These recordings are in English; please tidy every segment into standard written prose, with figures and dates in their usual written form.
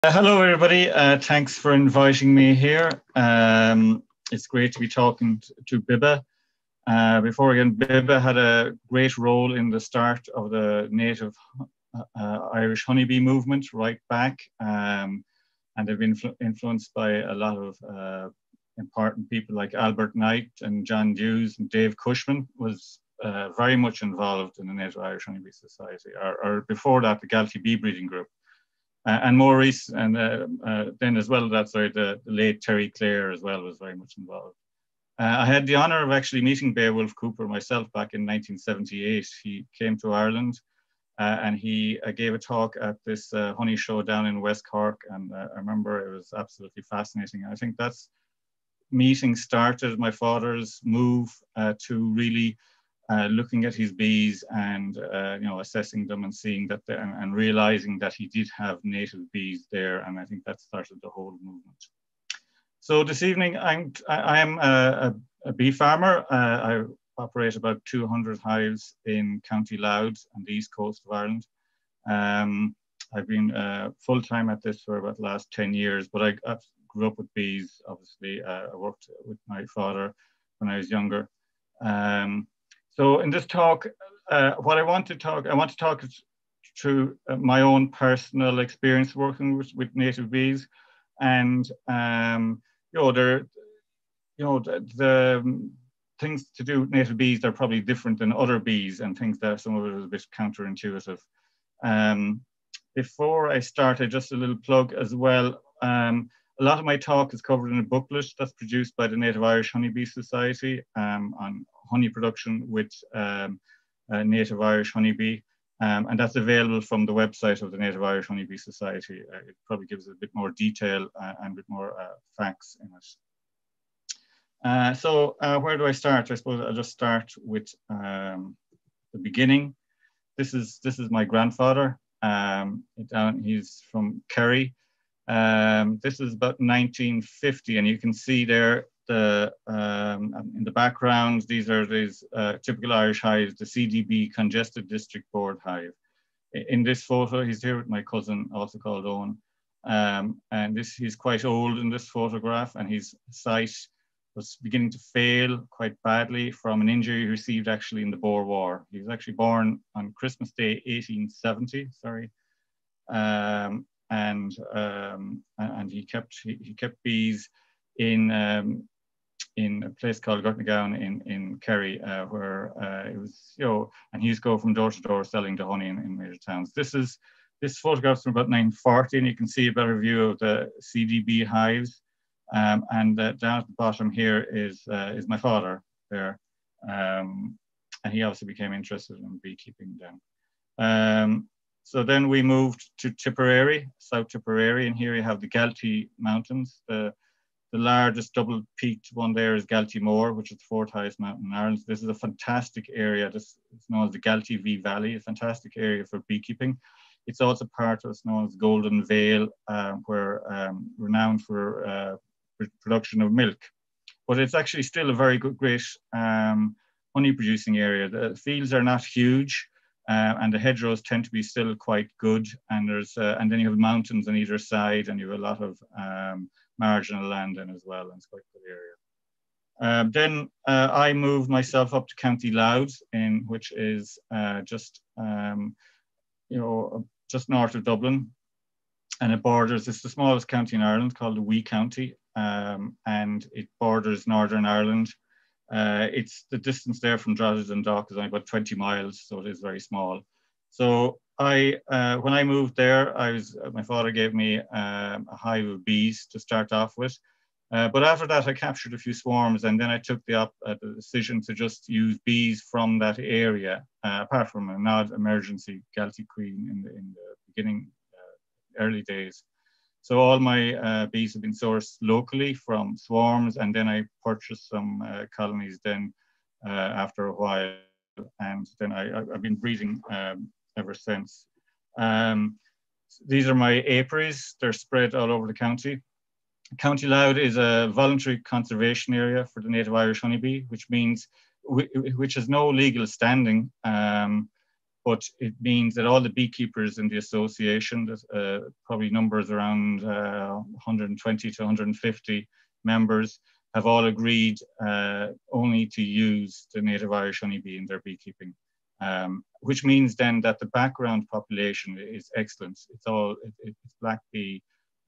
Hello, everybody. Thanks for inviting me here. It's great to be talking to BIBBA. Before again, BIBBA had a great role in the start of the native Irish honeybee movement right back, and they've been influenced by a lot of important people like Albert Knight and John Hughes, and Dave Cushman was very much involved in the Native Irish Honeybee Society, or before that, the Galtee Bee Breeding Group. And Maurice, and then as well, the late Terry Clare as well was very much involved. I had the honor of actually meeting Beowulf Cooper myself back in 1978. He came to Ireland and he gave a talk at this honey show down in West Cork. And I remember it was absolutely fascinating. I think that's meeting started my father's move to really looking at his bees and assessing them and seeing that and realizing that he did have native bees there, and I think that started the whole movement. So this evening I am a bee farmer. I operate about 200 hives in County Louth on the east coast of Ireland. I've been full-time at this for about the last 10 years, but I grew up with bees. Obviously, I worked with my father when I was younger. So in this talk, what I want to talk through my own personal experience working with native bees, and the things to do with native bees are probably different than other bees, and things that some of it is a bit counterintuitive. Before I start, just a little plug as well. A lot of my talk is covered in a booklet that's produced by the Native Irish Honeybee Society on honey production with native Irish honeybee, and that's available from the website of the Native Irish Honeybee Society. It probably gives a bit more detail and a bit more facts in it. So where do I start? I suppose I'll just start with the beginning. This is my grandfather. He's from Kerry. This is about 1950, and you can see there in the background, these are these typical Irish hives, the CDB Congested District Board hive. In this photo, he's here with my cousin, also called Eoghan, and he's quite old in this photograph, and his sight was beginning to fail quite badly from an injury he received actually in the Boer War. He was actually born on Christmas Day 1870, sorry. And he kept bees in a place called Gurtnagown in Kerry, where it was, and he used to go from door to door selling the honey in major towns. This photograph's from about 1940, and you can see a better view of the CDB hives. And down at the bottom here is my father there, and he obviously became interested in beekeeping then. So then we moved to Tipperary, South Tipperary, and here you have the Galtee Mountains. The largest double-peaked one there is Galtee Moor, which is the fourth highest mountain in Ireland. This is a fantastic area. This is known as the Galtee V Valley, a fantastic area for beekeeping. It's also part of what's known as Golden Vale, where renowned for production of milk. But it's actually still a very great honey-producing area. The fields are not huge. And the hedgerows tend to be still quite good, and then you have mountains on either side, and you have a lot of marginal land in as well, and it's quite a good area. Then I moved myself up to County Louth, which is just north of Dublin, and it borders. It's the smallest county in Ireland, called the Wee County, and it borders Northern Ireland. It's the distance there from Drogheda and Dock is only about 20 miles, so it is very small. So when I moved there, my father gave me a hive of bees to start off with. But after that, I captured a few swarms, and then I took the decision to just use bees from that area, apart from an odd emergency Galtee queen in the beginning, early days. So all my bees have been sourced locally from swarms, and then I purchased some colonies then after a while, and then I've been breeding ever since. These are my apiaries. They're spread all over the county. County Louth is a voluntary conservation area for the native Irish honeybee, which means which has no legal standing. but it means that all the beekeepers in the association, probably numbers around 120 to 150 members, have all agreed only to use the native Irish honeybee in their beekeeping, which means then that the background population is excellent. It's black bee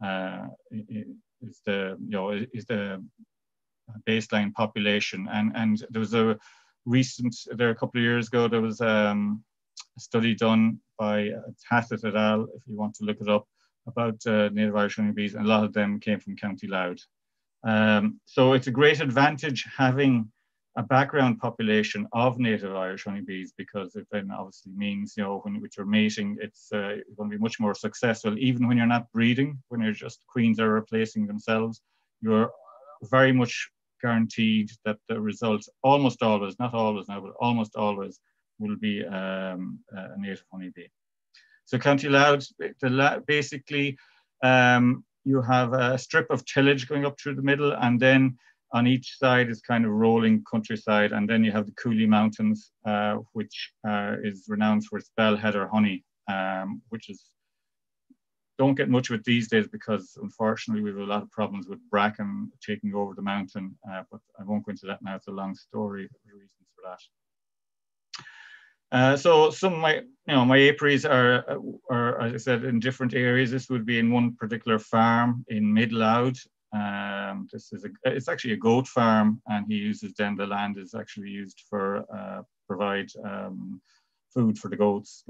is the baseline population, and there was a couple of years ago there was a study done by Hassett et al., if you want to look it up, about native Irish honeybees, and a lot of them came from County Louth. So it's a great advantage having a background population of native Irish honeybees, because it then obviously means, when with your mating, it's going to be much more successful. Even when you're not breeding, when you're just queens are replacing themselves, you're very much guaranteed that the results almost always, not always now, but almost always will be a native honeybee. So County Louth, basically, you have a strip of tillage going up through the middle, and then on each side is kind of rolling countryside, and then you have the Cooley Mountains, which is renowned for its bell heather honey, which don't get much of it these days because unfortunately we have a lot of problems with bracken taking over the mountain, but I won't go into that now. It's a long story, the reasons for that. So some of my apiaries are, as I said, in different areas. This would be in one particular farm in Mid-Louth. It's actually a goat farm, and he uses then the land is actually used for provide food for the goats,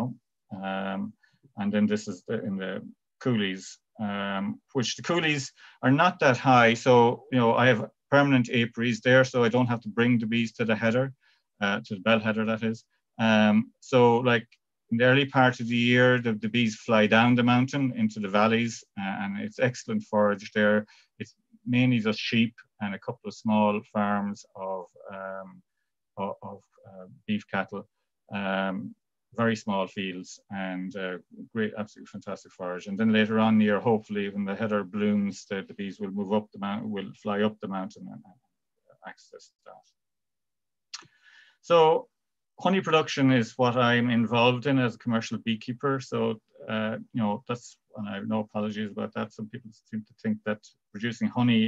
and then this is in the coulees, which the coulees are not that high. So I have permanent apiaries there, so I don't have to bring the bees to the heather, to the bell heather, that is. So like in the early part of the year, the bees fly down the mountain into the valleys, and it's excellent forage there. It's mainly just sheep and a couple of small farms of beef cattle, very small fields, and great, absolutely fantastic forage. And then later on in the year, hopefully when the heather blooms, the bees will move up the mountain, will fly up the mountain and access that. So honey production is what I'm involved in as a commercial beekeeper. So, that's, and I have no apologies about that. Some people seem to think that producing honey,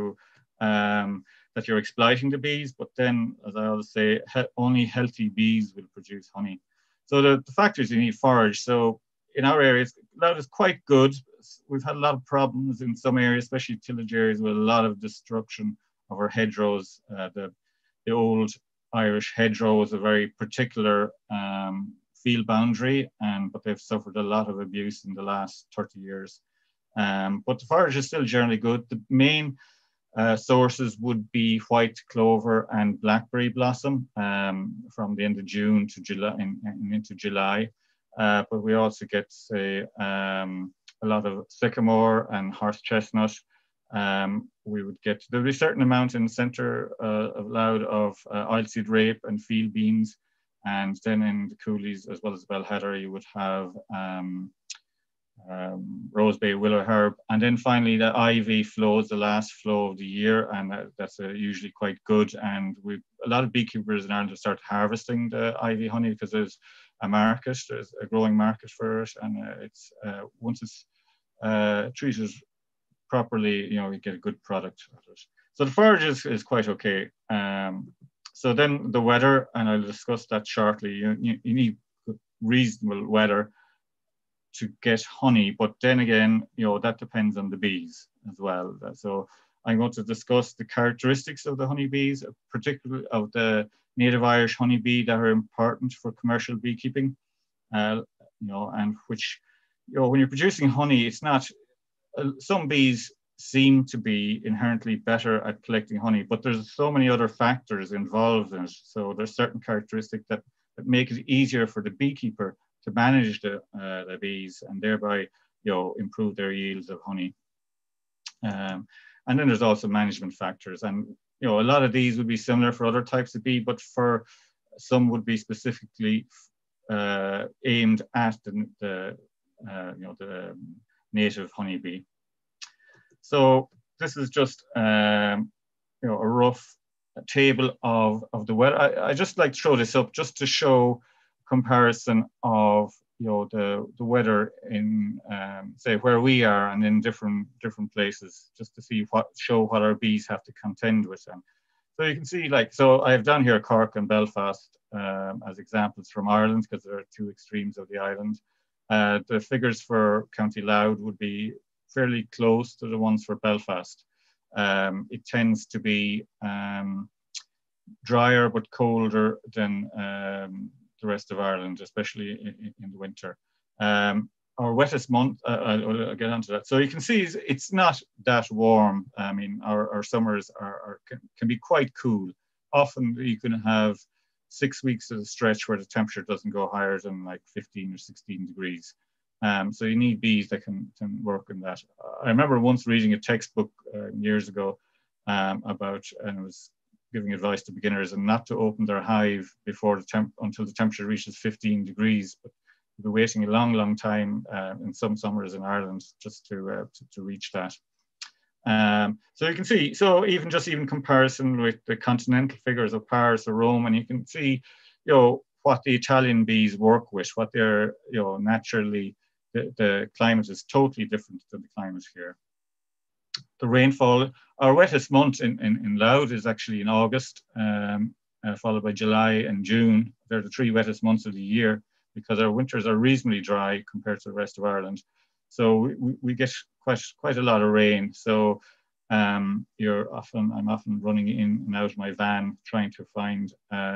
that you're exploiting the bees, but then, as I always say, only healthy bees will produce honey. So the fact is you need forage. So in our areas, that is quite good. We've had a lot of problems in some areas, especially tillage areas, with a lot of destruction of our hedgerows. The old Irish hedgerow is a very particular field boundary, but they've suffered a lot of abuse in the last 30 years. But the forage is still generally good. The main sources would be white clover and blackberry blossom from the end of June to July and into July. But we also get, say, a lot of sycamore and horse chestnut. We would get, there'll be a certain amount in the center of Louth of oilseed rape and field beans. And then in the coulees, as well as bell heather, you would have rosebay, willow herb, and then finally the ivy flows, the last flow of the year, and that's usually quite good. And a lot of beekeepers in Ireland have started harvesting the ivy honey because there's a growing market for it, and it's once it's treated properly, you get a good product out of it. So the forage is quite okay. So then the weather, and I'll discuss that shortly. You need reasonable weather to get honey, but then again, that depends on the bees as well. So I'm going to discuss the characteristics of the honeybees, particularly of the native Irish honeybee, that are important for commercial beekeeping. And which, when you're producing honey, it's not, some bees seem to be inherently better at collecting honey, but there's so many other factors involved in it. So there's certain characteristics that make it easier for the beekeeper to manage the bees, and thereby improve their yields of honey. And then there's also management factors, and a lot of these would be similar for other types of bee, but for some would be specifically aimed at the native honeybee. So this is just a rough table of the weather. I just like to throw this up just to show comparison of the weather in say where we are and in different places, just to see show what our bees have to contend with them. So you can see, like, so I've done here Cork and Belfast as examples from Ireland, because there are two extremes of the island. The figures for County Louth would be fairly close to the ones for Belfast. It tends to be drier but colder than the rest of Ireland, especially in the winter. Our wettest month, I'll get onto that. So you can see it's not that warm. I mean, our summers can be quite cool. Often you can have 6 weeks at a stretch where the temperature doesn't go higher than like 15 or 16 degrees. So you need bees that can work in that. I remember once reading a textbook years ago about, and it was giving advice to beginners and not to open their hive before until the temperature reaches 15 degrees. But you'll be waiting a long time in some summers in Ireland just to reach that. So you can see, so even comparison with the continental figures of Paris or Rome, and you can see, what the Italian bees work with, what they're, naturally, the climate is totally different to the climate here. The rainfall, our wettest month in Louth is actually in August, followed by July and June. They're the 3 wettest months of the year, because our winters are reasonably dry compared to the rest of Ireland. So we get quite a lot of rain. So I'm often running in and out of my van trying to find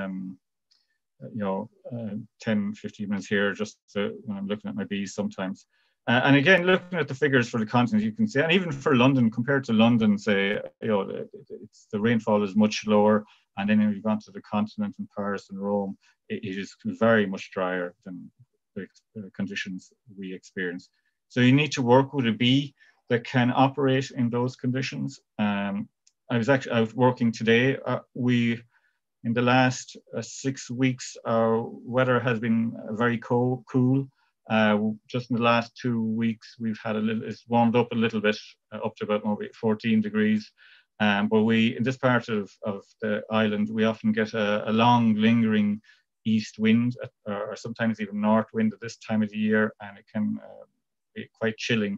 10, 15 minutes here just when I'm looking at my bees sometimes. And again, looking at the figures for the continent, you can see, and even for London, compared to London, say, the rainfall is much lower. And then when you've gone to the continent in Paris and Rome, it is very much drier than the conditions we experience. So you need to work with a bee that can operate in those conditions. I was actually out working today. In the last 6 weeks, our weather has been very cool. Just in the last 2 weeks, we've had it's warmed up a little bit, up to about maybe 14 degrees. But in this part of the island, we often get a long, lingering east wind, or sometimes even north wind at this time of the year, and it can be quite chilling.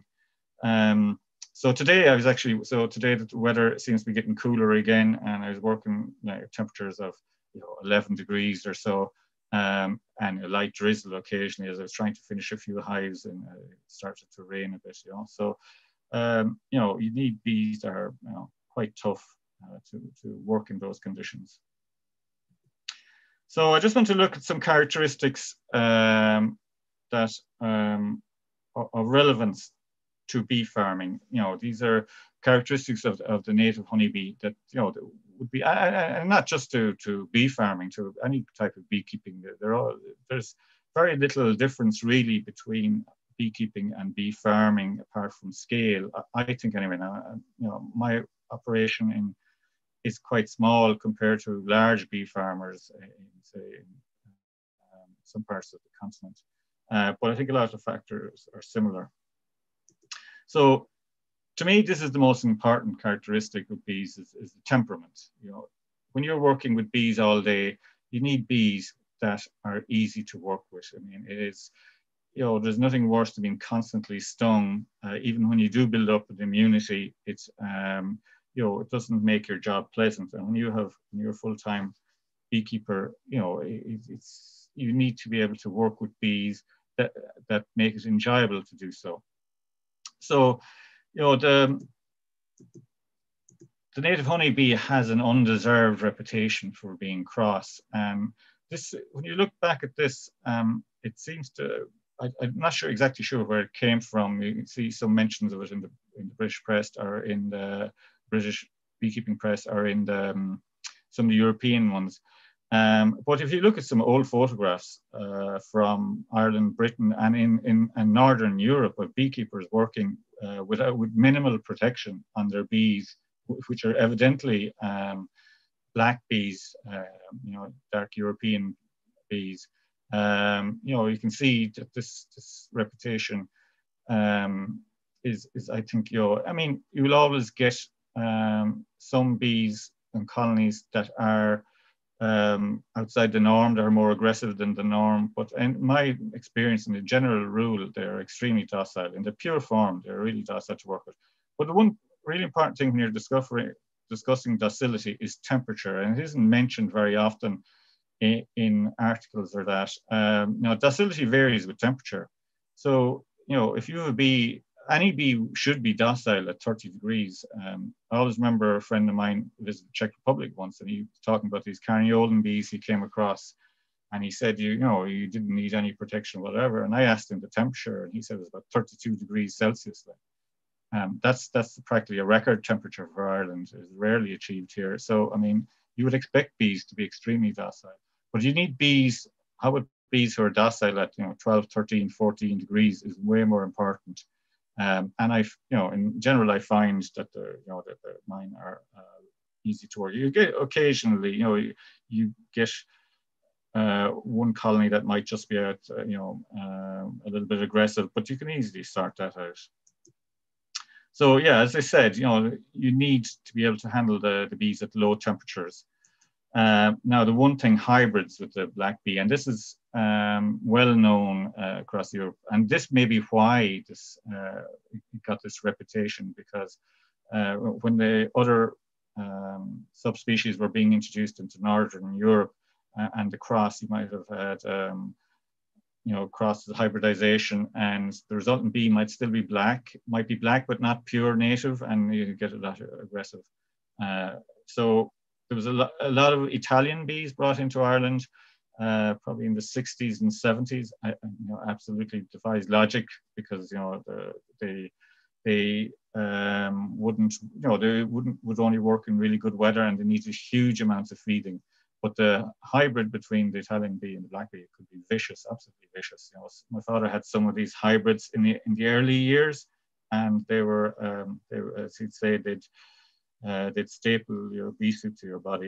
So today the weather seems to be getting cooler again, and I was working temperatures of 11 degrees or so, and a light drizzle occasionally as I was trying to finish a few hives, and it started to rain a bit. So you need bees that are quite tough to work in those conditions. So I just want to look at some characteristics that of relevance to bee farming. These are characteristics of the native honeybee that that would be, and not just to bee farming, to any type of beekeeping. There's very little difference really between beekeeping and bee farming apart from scale. I think anyway. Now, my operation is quite small compared to large bee farmers in some parts of the continent. But I think a lot of the factors are similar. So to me, this is the most important characteristic of bees is the temperament. When you're working with bees all day, you need bees that are easy to work with. I mean, it is, there's nothing worse than being constantly stung. Even when you do build up an immunity, it's, it doesn't make your job pleasant. And when you're a full-time beekeeper, you need to be able to work with bees that make it enjoyable to do so. So, the native honeybee has an undeserved reputation for being cross. When you look back at this, it seems to, I'm not exactly sure where it came from. You can see some mentions of it in the British press, or in the British beekeeping press, or in some of the European ones. But if you look at some old photographs from Ireland, Britain, and in Northern Europe, of beekeepers working with minimal protection on their bees, which are evidently black bees, dark European bees, you can see that this reputation is I think, I mean, you will always get some bees and colonies that are outside the norm. They're more aggressive than the norm. But in my experience, in the general rule, they're extremely docile. In the pure form, they're really docile to work with. But the one really important thing when you're discussing docility is temperature, and it isn't mentioned very often in articles or that. Now, docility varies with temperature. So, if you have a bee, any bee should be docile at 30 degrees. I always remember a friend of mine visited the Czech Republic once, and he was talking about these carniolan bees he came across. And he said, you didn't need any protection, whatever. And I asked him the temperature, and he said it was about 32 degrees Celsius. That's practically a record temperature for Ireland. It's rarely achieved here. So, I mean, you would expect bees to be extremely docile. But you need bees, how about bees who are docile at 12, 13, 14 degrees is way more important. And in general, I find that mine are easy to work. You get occasionally, you get one colony that might just be at, a little bit aggressive, but you can easily sort that out. So yeah, as I said, you need to be able to handle the bees at low temperatures. Now, the one thing, hybrids with the black bee, and this is well known across Europe, and this may be why this got this reputation, because when the other subspecies were being introduced into Northern Europe and the cross, you might have had cross hybridization, and the resultant bee might still be black, but not pure native, and you get a lot of aggressive. So there was a lot of Italian bees brought into Ireland, probably in the 60s and 70s. Absolutely defies logic, because they would only work in really good weather, and they needed huge amounts of feeding. But the hybrid between the Italian bee and the black bee could be vicious, absolutely vicious. My father had some of these hybrids in the early years, and they were as he'd say, they'd staple your bee suit to your body.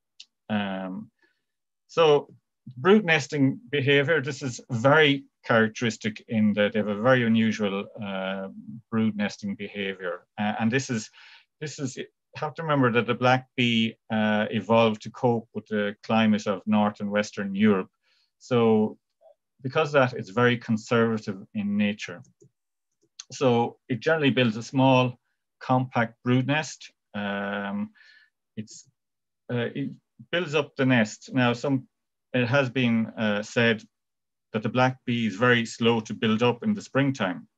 So brood nesting behavior, this is very characteristic in that they have a very unusual brood nesting behavior. And this is have to remember that the black bee evolved to cope with the climate of North and Western Europe. So because of that, it's very conservative in nature. So it generally builds a small, compact brood nest. It builds up the nest. Now, it has been said that the black bee is very slow to build up in the springtime.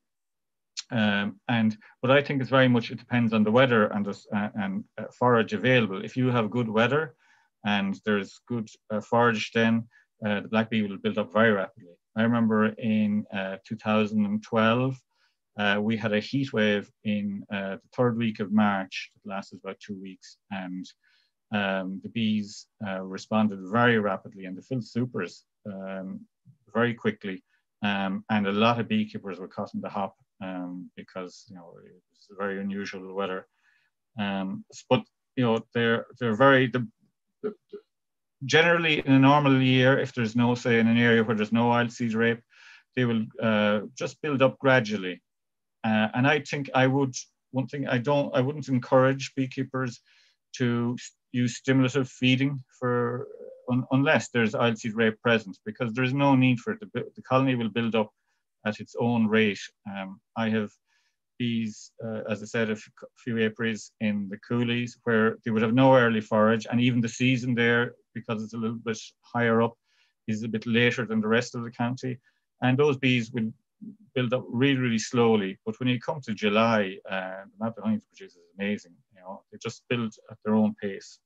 But I think it's very much, it depends on the weather and forage available. If you have good weather and there's good forage, then the black bee will build up very rapidly. I remember in 2012, we had a heat wave in the third week of March that lasted about 2 weeks, and the bees responded very rapidly, and they filled supers very quickly, and a lot of beekeepers were caught in the hop because it was very unusual weather. But they're very generally in a normal year, if there's no, say, in an area where there's no wild seed rape, they will just build up gradually. And I think I wouldn't encourage beekeepers to use stimulative feeding unless there's oilseed rape present, because there's no need for it. The colony will build up at its own rate. I have bees, as I said, a few apiaries in the coulees where they would have no early forage, and even the season there, because it's a little bit higher up, is a bit later than the rest of the county. And those bees will build up really, really slowly. But when you come to July, the amount of honey to produce is amazing. They just build at their own pace.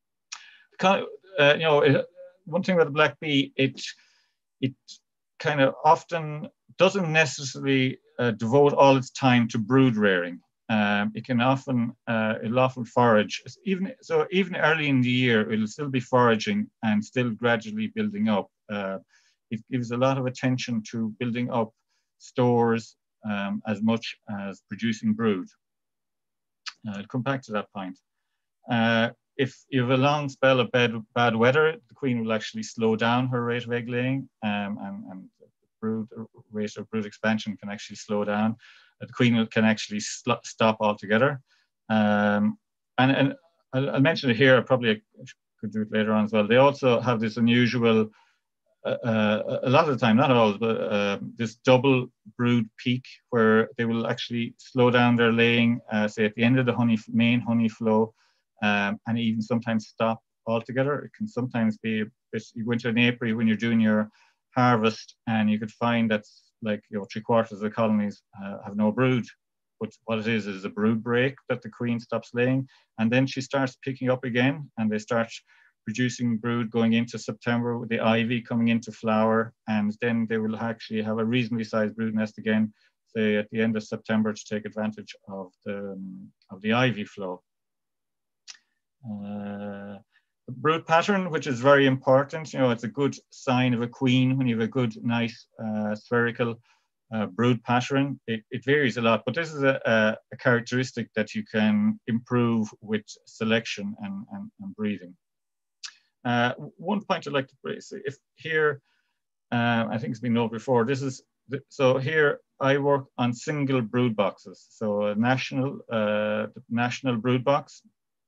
One thing about the black bee, it kind of often doesn't necessarily devote all its time to brood rearing. It'll often forage. Even early in the year, it'll still be foraging and still gradually building up. It gives a lot of attention to building up stores as much as producing brood. I'll come back to that point. If you have a long spell of bad weather, the queen will actually slow down her rate of egg laying, and the rate of brood expansion can actually slow down. The queen can actually stop altogether. And I'll mention it here, probably could do it later on as well. They also have this unusual, a lot of the time, not always, but this double brood peak where they will actually slow down their laying, say at the end of the main honey flow, and even sometimes stop altogether. It can sometimes be you go into an apiary when you're doing your harvest, and you could find that's like 3/4 of the colonies have no brood. But what it is a brood break that the queen stops laying, and then she starts picking up again, and they start producing brood going into September with the ivy coming into flower, and then they will actually have a reasonably sized brood nest again, say at the end of September, to take advantage of the ivy flow. The brood pattern, which is very important, it's a good sign of a queen when you have a good, nice spherical brood pattern. It varies a lot, but this is a characteristic that you can improve with selection and breeding. One point I'd like to raise, if here, I think it's been noted before, so here I work on single brood boxes, so a national brood box,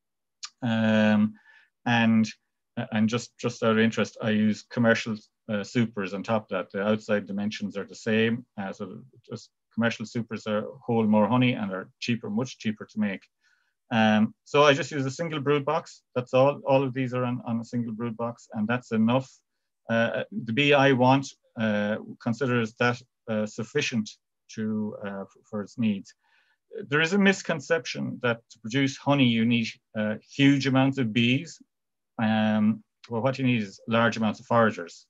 and just out of interest, I use commercial supers on top of that. The outside dimensions are the same, so just commercial supers hold more honey and are cheaper, much cheaper to make. So I just use a single brood box. That's all. All of these are on a single brood box, and that's enough. The bee I want considers that sufficient for its needs. There is a misconception that to produce honey you need huge amounts of bees. Well, what you need is large amounts of foragers.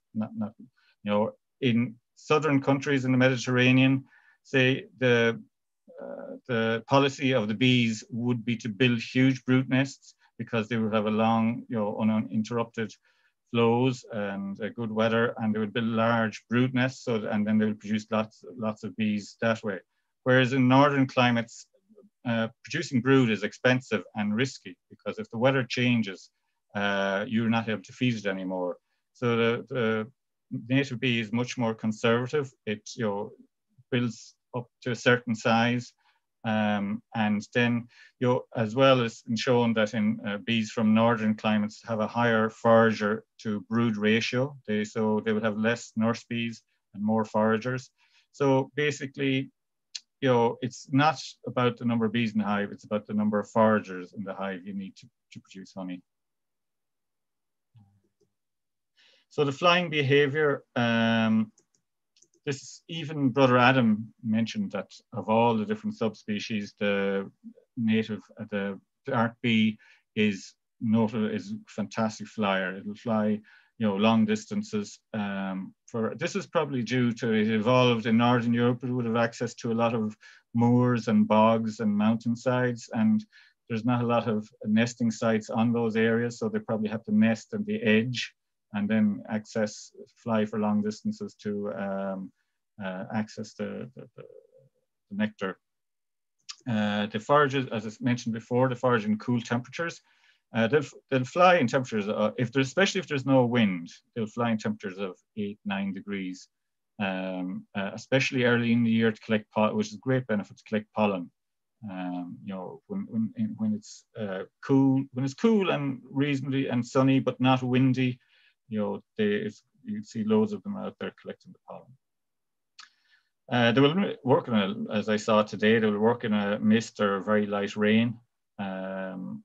In southern countries in the Mediterranean, say the policy of the bees would be to build huge brood nests because they would have a long, uninterrupted flows and good weather, and they would build large brood nests, and then they would produce lots of bees that way. Whereas in northern climates, producing brood is expensive and risky because if the weather changes, you're not able to feed it anymore. So the native bee is much more conservative. It builds up to a certain size, and then as well as shown that in bees from northern climates have a higher forager to brood ratio. So they would have less nurse bees and more foragers. So basically, it's not about the number of bees in the hive, it's about the number of foragers in the hive you need to produce honey. So the flying behavior, even Brother Adam mentioned that of all the different subspecies, the dark bee is noted as a fantastic flyer. It'll fly, long distances. This is probably due to it evolved in Northern Europe. It would have access to a lot of moors and bogs and mountainsides, and there's not a lot of nesting sites on those areas, so they probably have to nest at the edge and then fly for long distances to access the nectar. The forages, as I mentioned before, they forage in cool temperatures. They'll fly in temperatures, especially if there's no wind, they'll fly in temperatures of 8-9 degrees, especially early in the year to collect pollen, which is a great benefit to collect pollen. When it's cool and reasonably and sunny, but not windy, you see loads of them out there collecting the pollen. They will work as I saw today, they will work in a mist or very light rain. And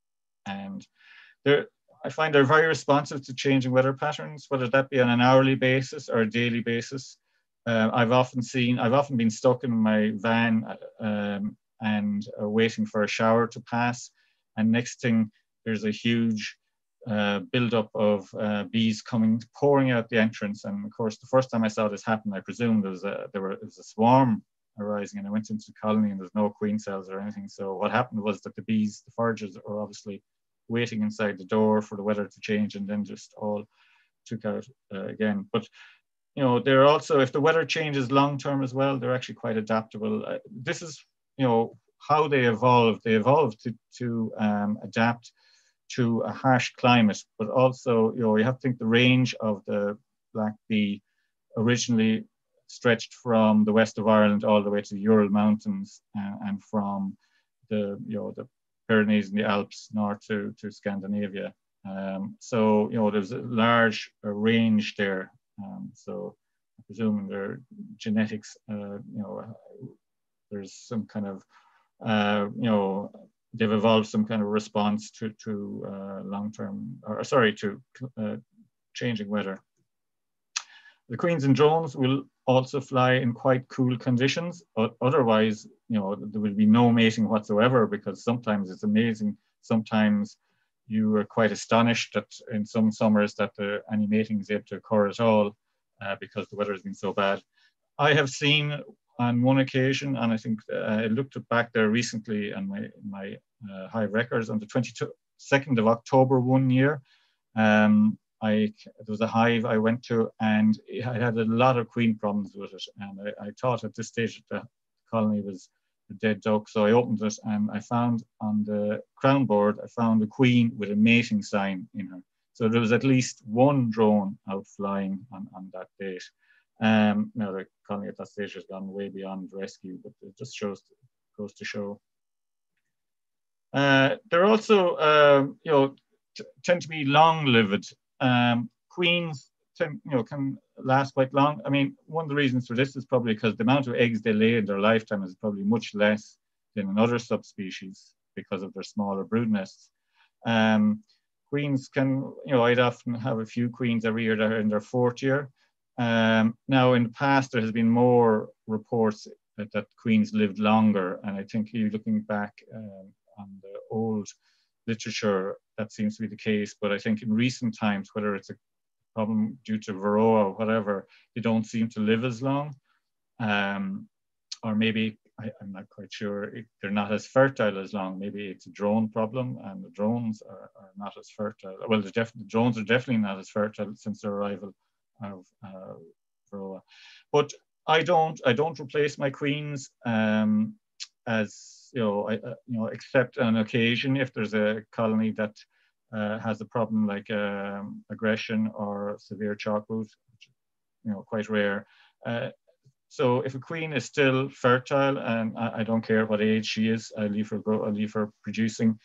I find they're very responsive to changing weather patterns, whether that be on an hourly basis or a daily basis. I've often been stuck in my van and waiting for a shower to pass. And next thing, there's a huge buildup of bees pouring out the entrance. And of course, the first time I saw this happen, I presumed there was a swarm arising, and I went into the colony and there's no queen cells or anything. So what happened was that the foragers are obviously waiting inside the door for the weather to change, and then just all took out again. But they're also, if the weather changes long term as well, they're actually quite adaptable. This is how they evolved. They evolved to adapt to a harsh climate, but also you have to think the range of the black bee originally stretched from the west of Ireland all the way to the Ural Mountains, and from the Pyrenees and the Alps north to Scandinavia. So, there's a large range there. So I presume in their genetics, there's some kind of, they've evolved some kind of response to long-term, or sorry, to changing weather. The queens and drones will also fly in quite cool conditions. Otherwise, there will be no mating whatsoever, because sometimes it's amazing. Sometimes you are quite astonished that in some summers that any mating is able to occur at all, because the weather has been so bad. I have seen on one occasion, and I think I looked back there recently on my hive records, on the 22nd of October one year, there was a hive I went to, and I had a lot of queen problems with it. And I thought at this stage that the colony was a dead duck. So I opened it, and I found on the crown board, I found a queen with a mating sign in her. So there was at least one drone out flying on that date. Now the colony at that stage has gone way beyond rescue, but it just goes to show. They're also, tend to be long-lived. Queens can last quite long. I mean, one of the reasons for this is probably because the amount of eggs they lay in their lifetime is probably much less than in other subspecies because of their smaller brood nests. Queens can, I'd often have a few queens every year that are in their 4th year. Now, in the past, there has been more reports that queens lived longer, and I think you're looking back on the old literature, that seems to be the case. But I think in recent times, whether it's a problem due to varroa or whatever, they don't seem to live as long. Or maybe, I'm not quite sure, they're not as fertile as long. Maybe it's a drone problem, and the drones are not as fertile. Well, the drones are definitely not as fertile since their arrival of varroa. But I don't replace my queens as except on occasion if there's a colony that has a problem like aggression or severe chalk root, which quite rare. So if a queen is still fertile, and I don't care what age she is, I leave her producing,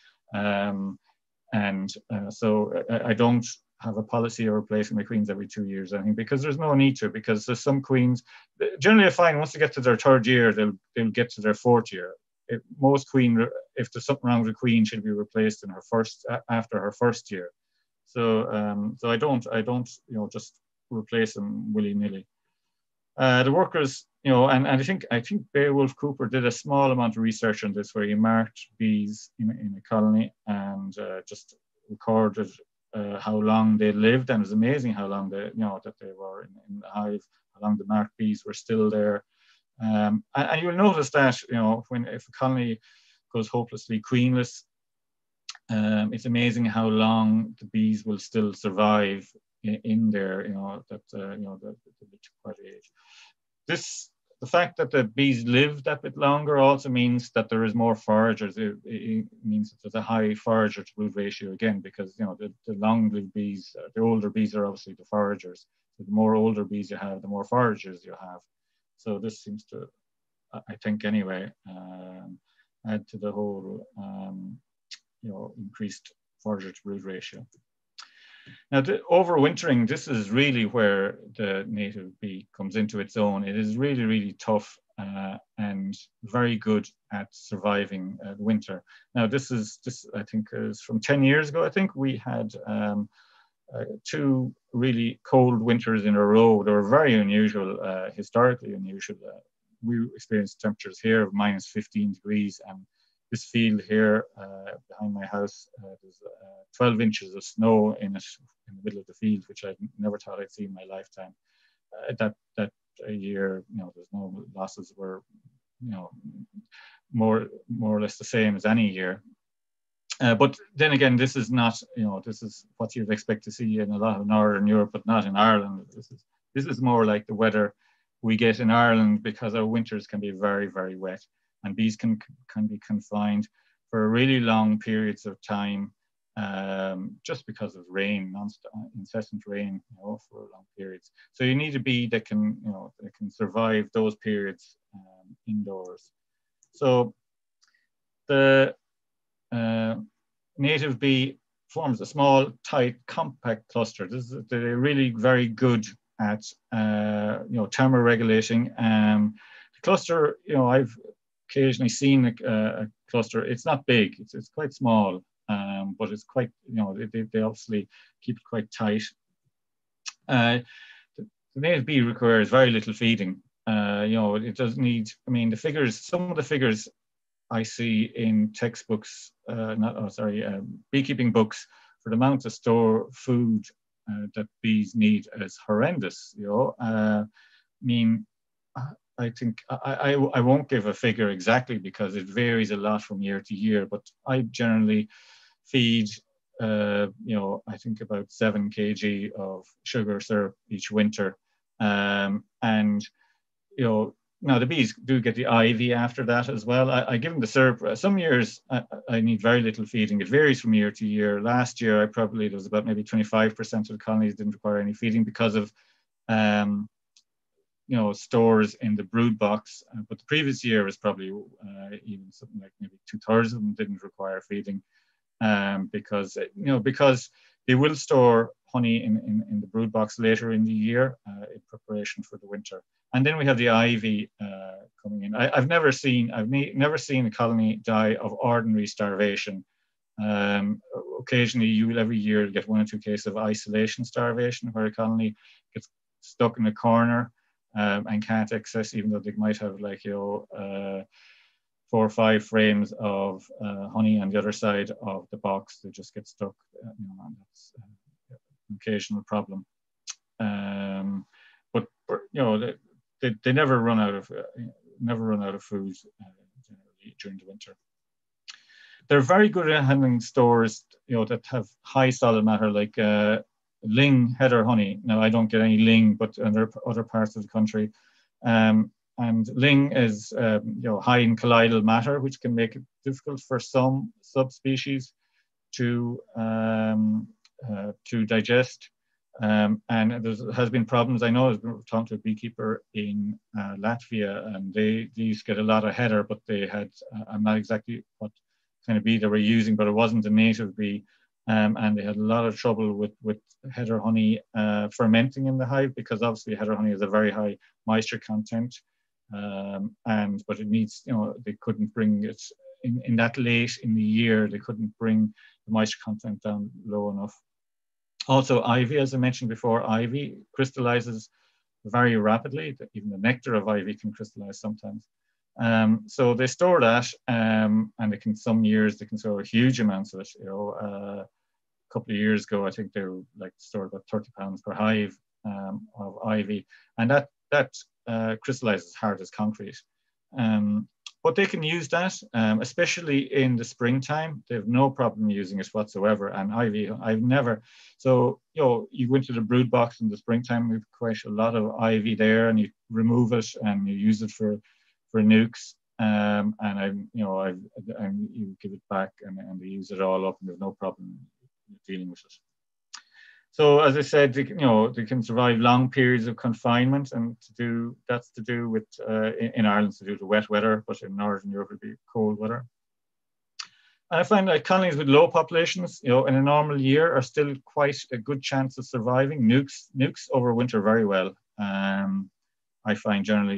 so I don't have a policy of replacing my queens every 2 years, I think, because there's no need to. Because there's some queens, generally I find once they get to their 3rd year, they'll get to their 4th year. Most queen, if there's something wrong with a queen, should be replaced in after her 1st year. So I don't just replace them willy-nilly. The workers, and I think Beowulf Cooper did a small amount of research on this, where he marked bees in a colony and just recorded how long they lived, and it was amazing how long that they were in the hive, how long the marked bees were still there. And you'll notice that if a colony goes hopelessly queenless, it's amazing how long the bees will still survive in there. The quite age. The fact that the bees live that bit longer also means that there is more foragers. It means that there's a high forager to brood ratio again, because the long-lived bees, the older bees are obviously the foragers. So the more older bees you have, the more foragers you have. So this seems to, I think anyway, add to the whole, increased forager to brood ratio. Now, overwintering, this is really where the native bee comes into its own. It is really, really tough and very good at surviving the winter. Now, this I think is from 10 years ago. I think we had 2 really cold winters in a row. They were very unusual, historically unusual. We experienced temperatures here of -15 degrees, and this field here behind my house, there's 12 inches of snow in it in the middle of the field, which I never thought I'd see in my lifetime. That year, there's no losses, were more or less the same as any year. But then again, this is not, this is what you'd expect to see in a lot of Northern Europe, but not in Ireland. This is more like the weather we get in Ireland, because our winters can be very, very wet, and bees can be confined for really long periods of time, just because of rain, incessant rain, for long periods. So you need a bee that can, that can survive those periods indoors. So the native bee forms a small, tight, compact cluster. They're really very good at thermoregulating. The cluster, I've occasionally seen a cluster. It's not big. It's quite small, but it's quite, they obviously keep it quite tight. The native bee requires very little feeding. It doesn't need. I mean, the figures. Some of the figures I see in textbooks, beekeeping books, for the amount of store food that bees need is horrendous. I think I won't give a figure exactly because it varies a lot from year to year, but I generally feed, I think about 7 kg of sugar syrup each winter. Now the bees do get the ivy after that as well. I give them the syrup. Some years I need very little feeding. It varies from year to year. Last year there was about maybe 25% of the colonies didn't require any feeding because of stores in the brood box. But the previous year was probably even something like maybe 2/3 of them didn't require feeding, because they will store honey in the brood box later in the year in preparation for the winter. And then we have the ivy coming in. I've never seen a colony die of ordinary starvation. Occasionally, you will every year get 1 or 2 cases of isolation starvation, where a colony gets stuck in a corner and can't access, even though they might have 4 or 5 frames of honey on the other side of the box. They just get stuck. And that's an occasional problem. But they never run out of food generally during the winter. They're very good at handling stores, that have high solid matter, like ling header honey. Now I don't get any ling, but in other parts of the country, and ling is high in colloidal matter, which can make it difficult for some subspecies to digest. And there has been problems. I know I've been talking to a beekeeper in Latvia, and they used to get a lot of header, but they had, I'm not exactly what kind of bee they were using, but it wasn't a native bee. And they had a lot of trouble with header honey fermenting in the hive, because obviously header honey has a very high moisture content. But it needs, they couldn't bring it in that late in the year, they couldn't bring the moisture content down low enough. Also, ivy, as I mentioned before, ivy crystallizes very rapidly. Even the nectar of ivy can crystallize sometimes. So they store that, and some years they can store huge amounts of it. A couple of years ago, I think they were stored about 30 pounds per hive of ivy, and that crystallizes hard as concrete. But they can use that, especially in the springtime. They have no problem using it whatsoever. And ivy, I've never. So you go into the brood box in the springtime. We've quite a lot of ivy there, and you remove it and you use it for nukes. And you give it back, and they use it all up, and there's no problem dealing with it. So as I said, they can survive long periods of confinement, and that's to do with in Ireland to do with the wet weather, but in Northern Europe it'd be cold weather. And I find that colonies with low populations, in a normal year, are still quite a good chance of surviving. Nukes overwinter very well. I find generally,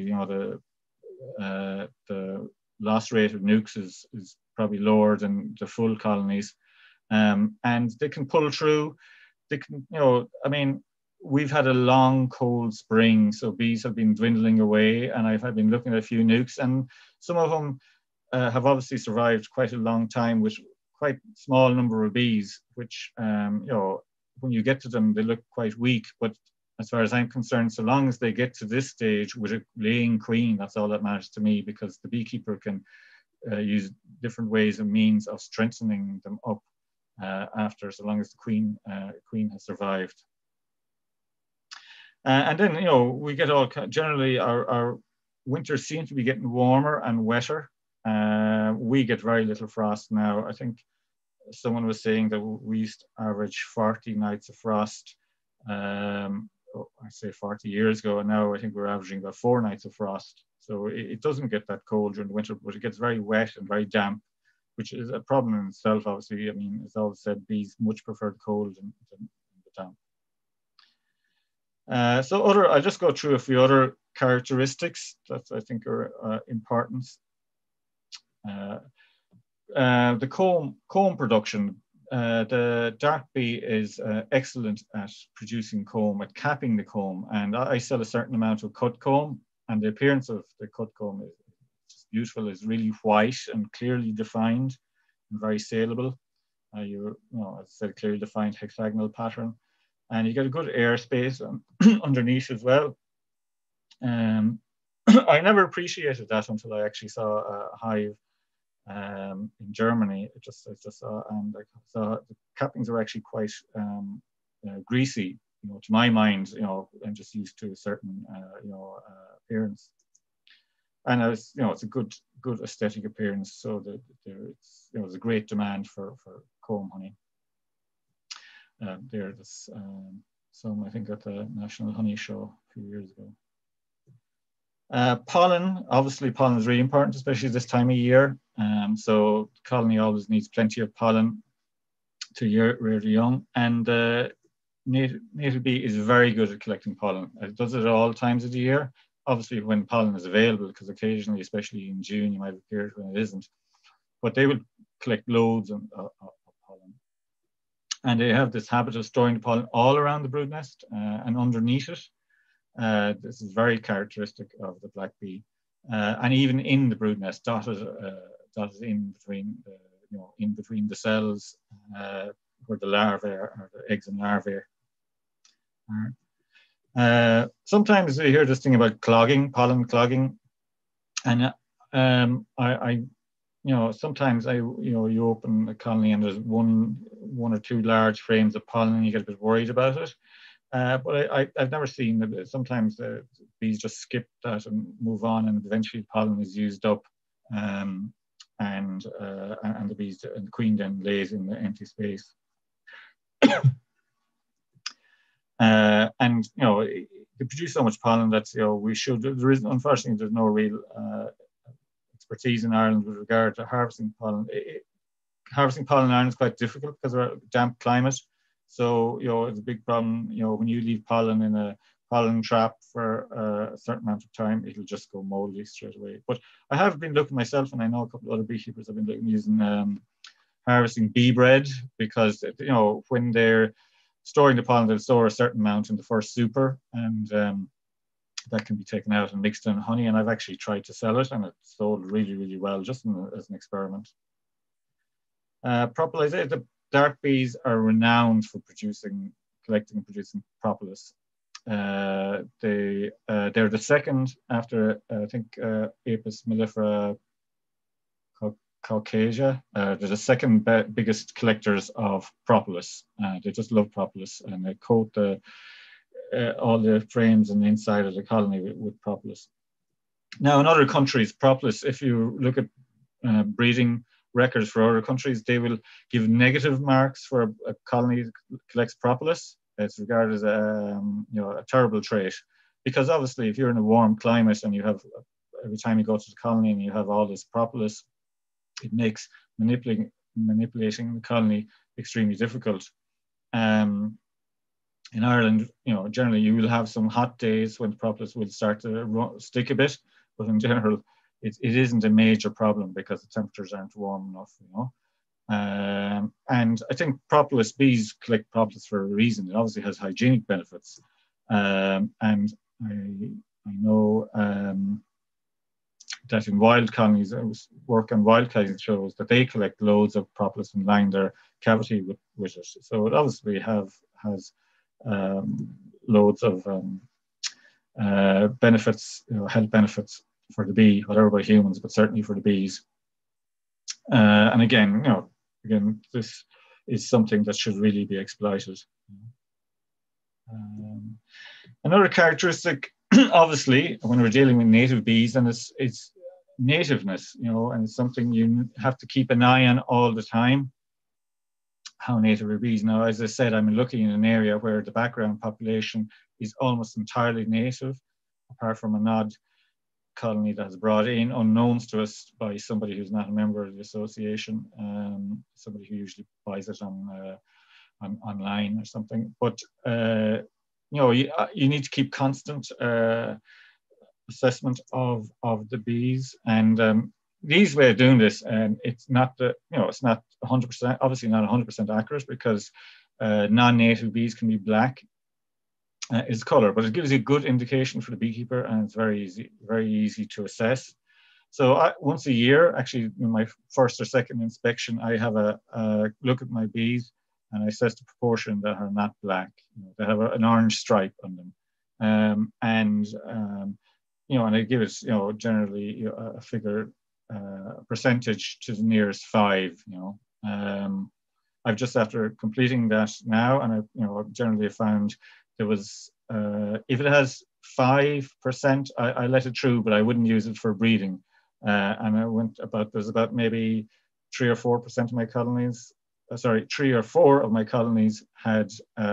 the loss rate of nukes is probably lower than the full colonies, and they can pull through. They can, we've had a long cold spring, so bees have been dwindling away, and I've been looking at a few nukes, and some of them have obviously survived quite a long time with quite small number of bees, which, when you get to them, they look quite weak. But as far as I'm concerned, so long as they get to this stage with a laying queen, that's all that matters to me, because the beekeeper can use different ways and means of strengthening them up after, so long as the queen has survived. And then, we get generally our winters seem to be getting warmer and wetter. We get very little frost now. I think someone was saying that we used to average 40 nights of frost, I say 40 years ago, and now I think we're averaging about 4 nights of frost. So it doesn't get that cold during the winter, but it gets very wet and very damp. which is a problem in itself, obviously. I mean, it's always said bees much prefer the cold than the damp. So I'll just go through a few other characteristics that I think are important. The comb production. The dark bee is excellent at producing comb, at capping the comb, and I sell a certain amount of cut comb, and the appearance of the cut comb is beautiful. It's really white and clearly defined and very saleable. As I said, clearly defined hexagonal pattern, and you get a good airspace underneath as well. I never appreciated that until I actually saw a hive in Germany. I just saw, and I saw the cappings are actually quite greasy. To my mind, I'm just used to a certain appearance, and it's a good aesthetic appearance. So that there's a great demand for comb honey. There's some, I think, at the National Honey Show a few years ago. Pollen, obviously pollen is really important, especially this time of year. So the colony always needs plenty of pollen to rear the young. And native bee is very good at collecting pollen. It does it at all times of the year. Obviously when pollen is available, because occasionally, especially in June, you might have heard when it isn't. But they will collect loads of pollen. And they have this habit of storing the pollen all around the brood nest and underneath it. This is very characteristic of the black bee, and even in the brood nest, dotted in between the cells where the larvae or the eggs and larvae are. Sometimes we hear this thing about clogging, pollen clogging, and sometimes you open a colony and there's one or two large frames of pollen, and you get a bit worried about it. But I've never seen that. Sometimes the bees just skip that and move on, and eventually pollen is used up, and the queen then lays in the empty space. And they produce so much pollen that unfortunately there's no real expertise in Ireland with regard to harvesting pollen. Harvesting pollen in Ireland is quite difficult because of a damp climate. So, it's a big problem. When you leave pollen in a pollen trap for a certain amount of time, it'll just go moldy straight away. But I have been looking myself, and I know a couple of other beekeepers have been using harvesting bee bread, because, when they're storing the pollen, they'll store a certain amount in the first super, and that can be taken out and mixed in honey. And I've actually tried to sell it, and it's sold really, really well, just as an experiment. Propolis, the dark bees are renowned for collecting and producing propolis. They're the second after, I think, Apis mellifera caucasia. They're the second biggest collectors of propolis. They just love propolis, and they coat all the frames and the inside of the colony with propolis. Now, in other countries, propolis, if you look at breeding records for other countries, they will give negative marks for a colony that collects propolis. It's regarded as a terrible trait, because obviously if you're in a warm climate and you have, every time you go to the colony and you have all this propolis, it makes manipulating the colony extremely difficult. In Ireland, generally you will have some hot days when the propolis will start to stick a bit, but in general, it isn't a major problem because the temperatures aren't warm enough, and I think propolis, bees collect propolis for a reason. It obviously has hygienic benefits, and I know that in wild colonies, work on wild colonies shows that they collect loads of propolis and line their cavity with it. So it obviously has loads of benefits, health benefits for the bee, whatever about humans, but certainly for the bees. And again, this is something that should really be exploited. Another characteristic, obviously, when we're dealing with native bees, and it's nativeness, and it's something you have to keep an eye on all the time. How native are bees? Now, as I said, I'm looking in an area where the background population is almost entirely native, apart from an odd colony that is brought in unknowns to us by somebody who's not a member of the association, somebody who usually buys it on online or something. But you know, you need to keep constant assessment of the bees, and the easy way of doing this, it's not it's not 100%, obviously not 100% accurate, because non-native bees can be black. Is color, but it gives you a good indication for the beekeeper, and it's very easy to assess. So once a year, actually in my first or second inspection, I have a look at my bees and I assess the proportion that are not black, that have an orange stripe on them, and I give it generally a figure, a percentage to the nearest 5. I've just after completing that now, and I generally found there was, if it has 5%, I let it through, but I wouldn't use it for breeding. And I went there's about maybe 3 or 4% of my colonies, 3 or 4 of my colonies had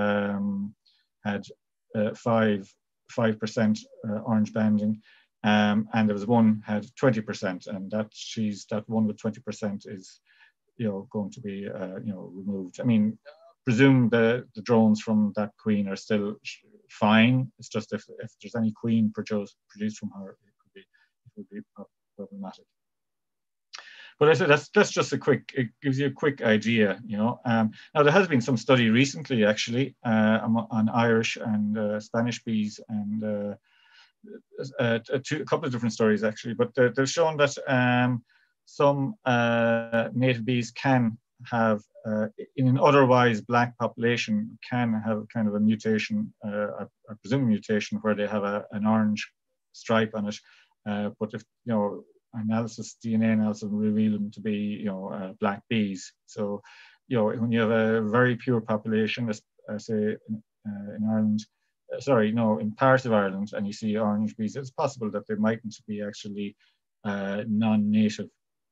5% orange banding, and there was one had 20%, and that one with 20% is going to be removed. I mean, presume the drones from that queen are still fine. It's just if there's any queen produced from her, it would be problematic. But I said that's just it gives you a quick idea, Now there has been some study recently, actually, on Irish and Spanish bees, and a couple of different stories actually. But they've shown that some native bees can have, in an otherwise black population, can have kind of a mutation, I presume a mutation, where they have an orange stripe on it. But if DNA analysis will reveal them to be black bees. So when you have a very pure population, say in Ireland, in parts of Ireland, and you see orange bees, it's possible that they mightn't be actually non-native.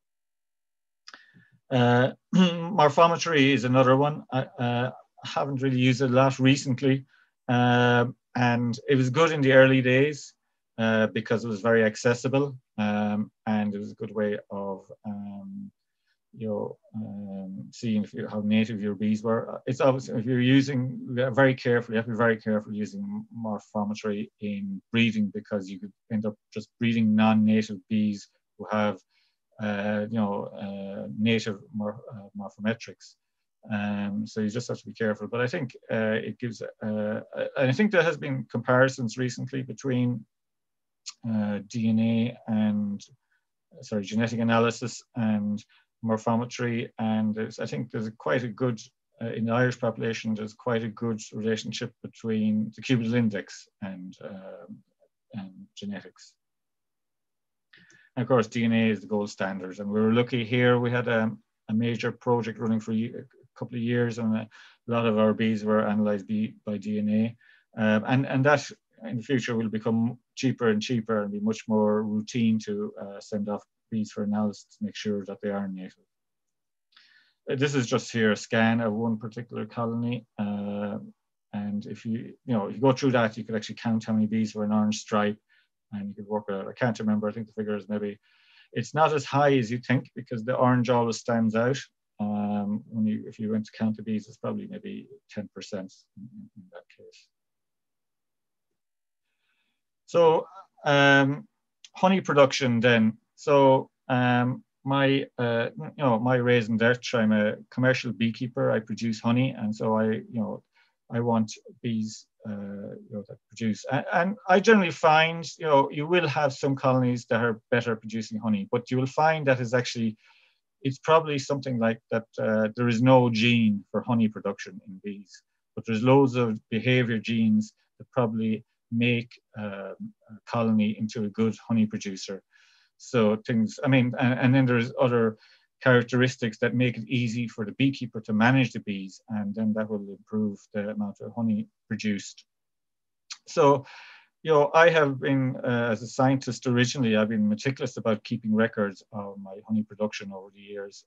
Morphometry is another one. I haven't really used it a lot recently, and it was good in the early days because it was very accessible, and it was a good way of seeing how native your bees were. It's obviously, if you're using, very careful, you have to be very careful using morphometry in breeding, because you could end up just breeding non-native bees who have native morphometrics. So you just have to be careful. But I think it gives, I think there has been comparisons recently between DNA and, genetic analysis and morphometry. And I think there's quite a good, in the Irish population, there's quite a good relationship between the cubital index and genetics. And of course, DNA is the gold standard. And we were lucky here. We had a major project running for a couple of years, and a lot of our bees were analyzed by DNA. And that in the future will become cheaper and cheaper, and be much more routine to send off bees for analysis to make sure that they are native. This is just here a scan of one particular colony. And if you go through that, you could actually count how many bees were an orange stripe. And you could work out, I can't remember, I think the figure is maybe, it's not as high as you think, because the orange always stands out. If you went to count the bees, it's probably maybe 10% in that case. So honey production then. So my raison d'etre, I'm a commercial beekeeper. I produce honey, and so I want bees that produce. And I generally find, you will have some colonies that are better producing honey, but you will find that it's probably something like that. There is no gene for honey production in bees, but there's loads of behavior genes that probably make a colony into a good honey producer. So things, and then there's other characteristics that make it easy for the beekeeper to manage the bees, and then that will improve the amount of honey produced. So, I have been, as a scientist originally, I've been meticulous about keeping records of my honey production over the years.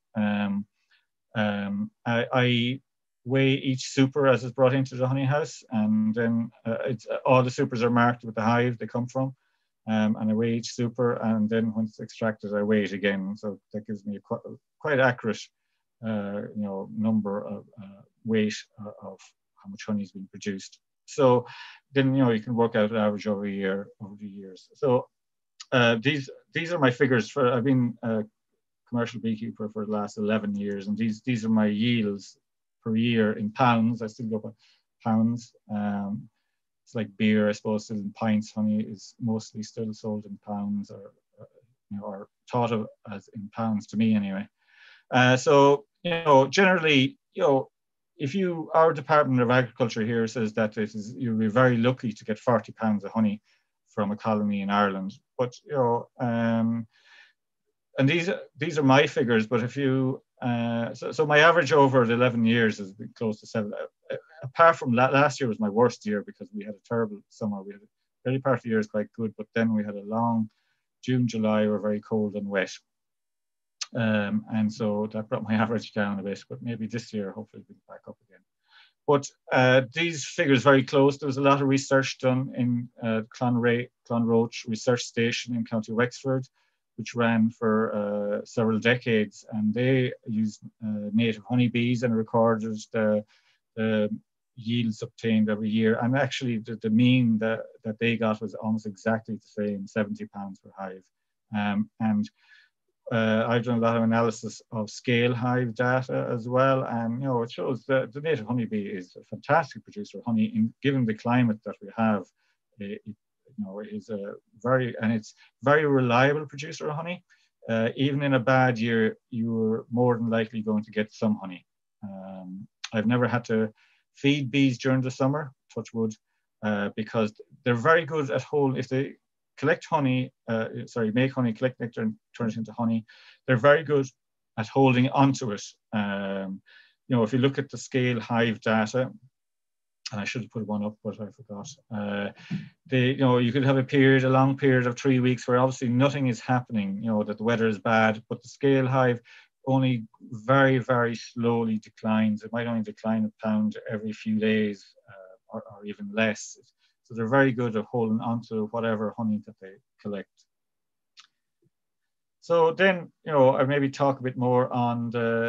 I weigh each super as it's brought into the honey house, and then all the supers are marked with the hive they come from. and I weigh each super, and then when it's extracted, I weigh it again. So that gives me a quite accurate, number of weight of how much honey is being produced. So then you can work out an average over the years. So these are my figures for. I've been a commercial beekeeper for the last 11 years, and these are my yields per year in pounds. I still go by pounds. It's like beer, I suppose, still in pints. Honey is mostly still sold in pounds, or thought of as in pounds to me anyway. So generally, if our Department of Agriculture here says that you'll be very lucky to get 40 pounds of honey from a colony in Ireland. But and these are my figures. But if you so my average over the 11 years has been close to 7. Apart from last year was my worst year because we had a terrible summer. We had the early part of the year is quite good, but then we had a long June, July were very cold and wet. And so that brought my average down a bit, but maybe this year, hopefully we'll be back up again. But these figures very close. There was a lot of research done in Clonroach Research Station in County Wexford, which ran for several decades, and they used native honeybees and recorded the yields obtained every year. And actually the mean that they got was almost exactly the same, 70 pounds per hive. And I've done a lot of analysis of scale hive data as well, and it shows that the native honeybee is a fantastic producer of honey. Given the climate that we have, it is it's very reliable producer of honey. Even in a bad year, you're more than likely going to get some honey. I've never had to feed bees during the summer, touch wood, because they're very good at if they collect honey, make honey, collect nectar and turn it into honey. They're very good at holding onto it. If you look at the scale hive data, and I should have put one up, but I forgot. You could have a long period of 3 weeks where obviously nothing is happening, that the weather is bad, but the scale hive only very, very slowly declines. It might only decline a pound every few days, or even less. So they're very good at holding onto whatever honey that they collect. So then, I maybe talk a bit more on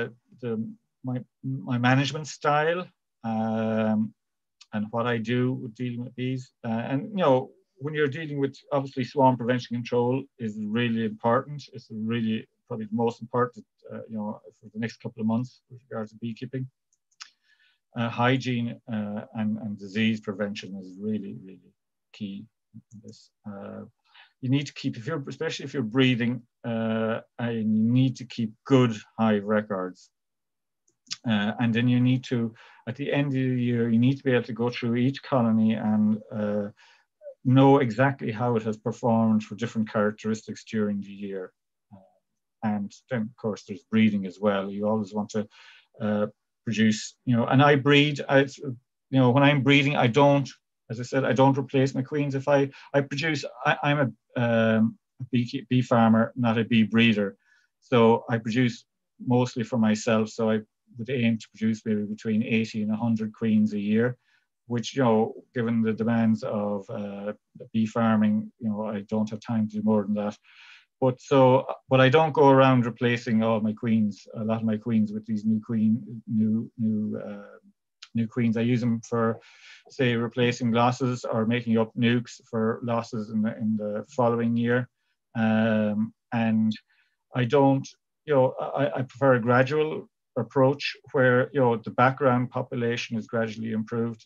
my management style and what I do with dealing with bees. And when you're dealing with, obviously, swarm prevention control is really important. It's really probably the most important, for the next couple of months with regards to beekeeping. Hygiene and disease prevention is really, really key in this. You need to keep, especially if you're breeding, and you need to keep good hive records. And then you need to, at the end of the year, you need to be able to go through each colony and know exactly how it has performed for different characteristics during the year. And then, of course, there's breeding as well. You always want to produce, and I breed, when I'm breeding, I don't, as I said, I don't replace my queens. If I produce, I'm a bee farmer, not a bee breeder. So I produce mostly for myself. So I would aim to produce maybe between 80 and 100 queens a year, which, given the demands of bee farming, I don't have time to do more than that. But I don't go around replacing all my queens, a lot of my queens, with these new queens. I use them for, say, replacing losses or making up nukes for losses in the following year. And I don't, I prefer a gradual approach where, the background population is gradually improved.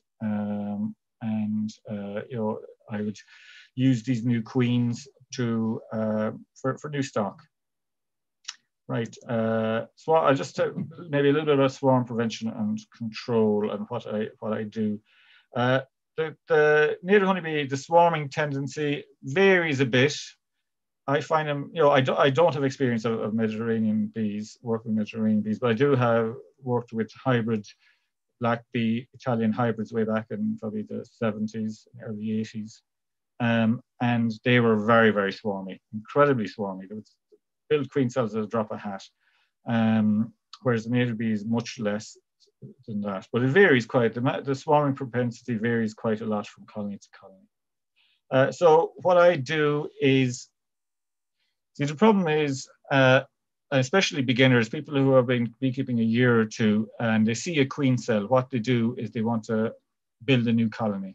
I would use these new queens for new stock. Right. So I'll just maybe a little bit about swarm prevention and control and what I do. The native honeybee, the swarming tendency varies a bit. I find them, I don't have experience of Mediterranean bees, working with Mediterranean bees, but I do have worked with hybrid black bee Italian hybrids way back in probably the 70s, early 80s. And they were very, very swarmy, incredibly swarmy. They would build queen cells at a drop of a hat, whereas the native bee is much less than that. But it varies quite, the swarming propensity varies quite a lot from colony to colony. So what I do is, see, the problem is, especially beginners, people who have been beekeeping a year or two, and they see a queen cell, what they do is they want to build a new colony.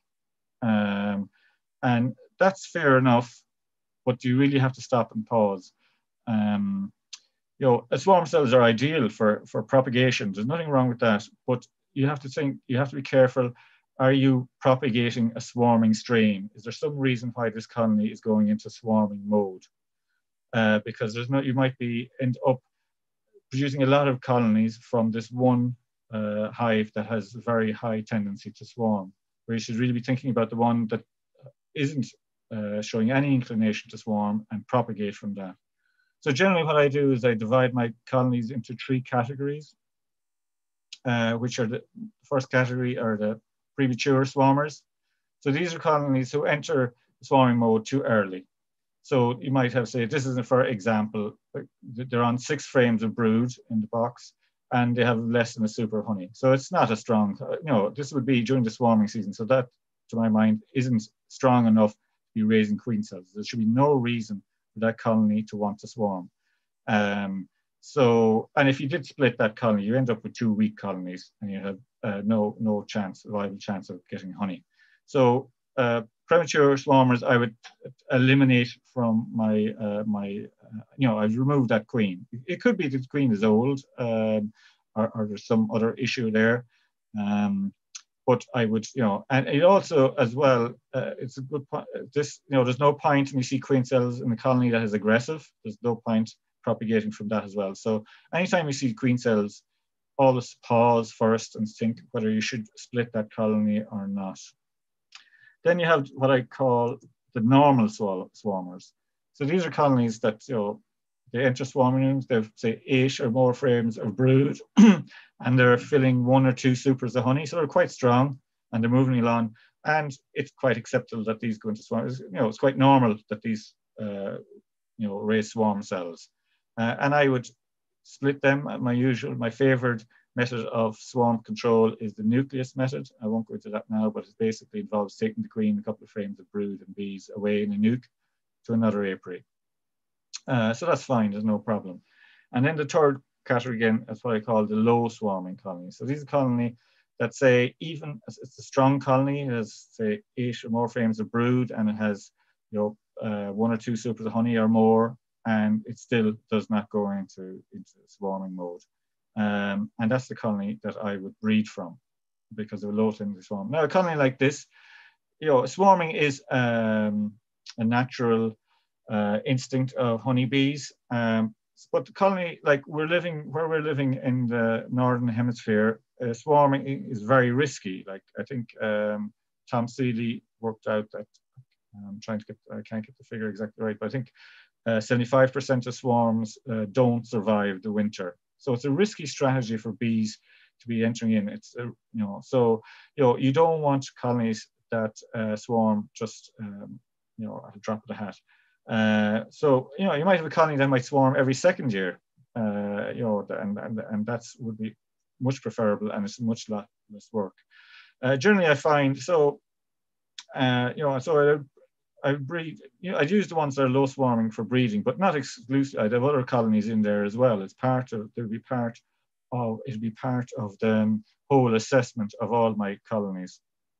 And that's fair enough, but you really have to stop and pause. You know, swarm cells are ideal for propagation. There's nothing wrong with that, but you have to think, you have to be careful. Are you propagating a swarming strain? Is there some reason why this colony is going into swarming mode? Because there's no, you might be end up producing a lot of colonies from this one hive that has a very high tendency to swarm, where you should really be thinking about the one that isn't showing any inclination to swarm and propagate from that. So generally what I do is I divide my colonies into 3 categories, which are the first category are the premature swarmers. So these are colonies who enter swarming mode too early. So you might have said, this is for example, they're on 6 frames of brood in the box and they have less than a super honey. So it's not a strong, you know, this would be during the swarming season. So that, to my mind, isn't strong enough to be raising queen cells. There should be no reason for that colony to want to swarm. So, and if you did split that colony, you end up with 2 weak colonies and you have no viable chance of getting honey. So premature swarmers, I would eliminate from my, you know, I'd remove that queen. It could be that the queen is old or there's some other issue there. But I would, you know, and it also as well, it's a good point. This, you know, there's no point when you see queen cells in a colony that is aggressive. There's no point propagating from that as well. So anytime you see queen cells, always pause first and think whether you should split that colony or not. Then you have what I call the normal swarmers. So these are colonies that, you know, they enter swarming rooms, they've say 8 or more frames of brood and they're filling 1 or 2 supers of honey. So they're quite strong and they're moving along. And it's quite acceptable that these go into swarms. You know, it's quite normal that these, you know, raise swarm cells. And I would split them. My favorite method of swarm control is the nucleus method. I won't go into that now, but it basically involves taking the queen, a couple of frames of brood and bees away in a nuke to another apiary. So that's fine, there's no problem. And then the third category again is what I call the low swarming colony. So these are colony that say, even it's a strong colony, it has say 8 or more frames of brood and it has, you know, 1 or 2 supers of honey or more, and it still does not go into swarming mode. And that's the colony that I would breed from because of a low tendency to swarm. Now a colony like this, you know, swarming is a natural instinct of honeybees. But the colony, like where we're living in the northern hemisphere, swarming is very risky. Like I think Tom Seeley worked out that I'm trying to get, I can't get the figure exactly right, but I think 75% of swarms don't survive the winter. So it's a risky strategy for bees to be entering in. It's you know, so you know, you don't want colonies that swarm just you know, at a drop of the hat. So you know, you might have a colony that might swarm every second year, you know, and that's would be much preferable, and it's much less work. Generally, I find so. You know, so I breed. You know, I'd use the ones that are low swarming for breeding, but not exclusively. I'd have other colonies in there as well. It's part of. It'll be part of the whole assessment of all my colonies.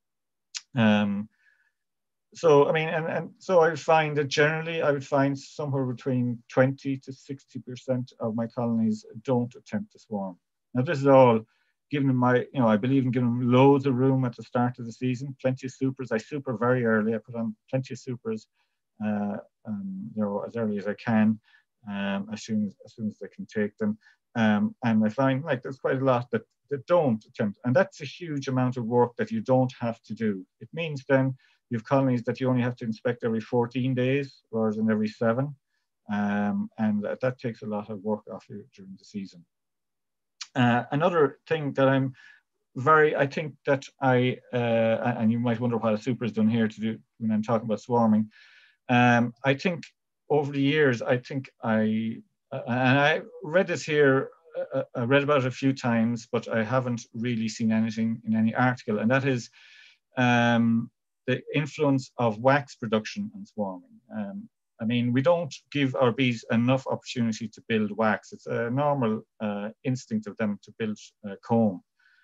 So I mean, and so I would find that generally I would find somewhere between 20 to 60% of my colonies don't attempt to swarm. Now this is all given my, you know, I believe in giving them loads of room at the start of the season, plenty of supers. I super very early. I put on plenty of supers, you know, as early as I can, as soon as I can take them. And I find like there's quite a lot that don't attempt, and that's a huge amount of work that you don't have to do. It means then you have colonies that you only have to inspect every 14 days rather than every 7. And that takes a lot of work off you during the season. Another thing that I think that and you might wonder what a super is done here to do when I'm talking about swarming. I think over the years, and I read this here, I read about it a few times, but I haven't really seen anything in any article, and that is, the influence of wax production and swarming. I mean, we don't give our bees enough opportunity to build wax. It's a normal instinct of them to build comb.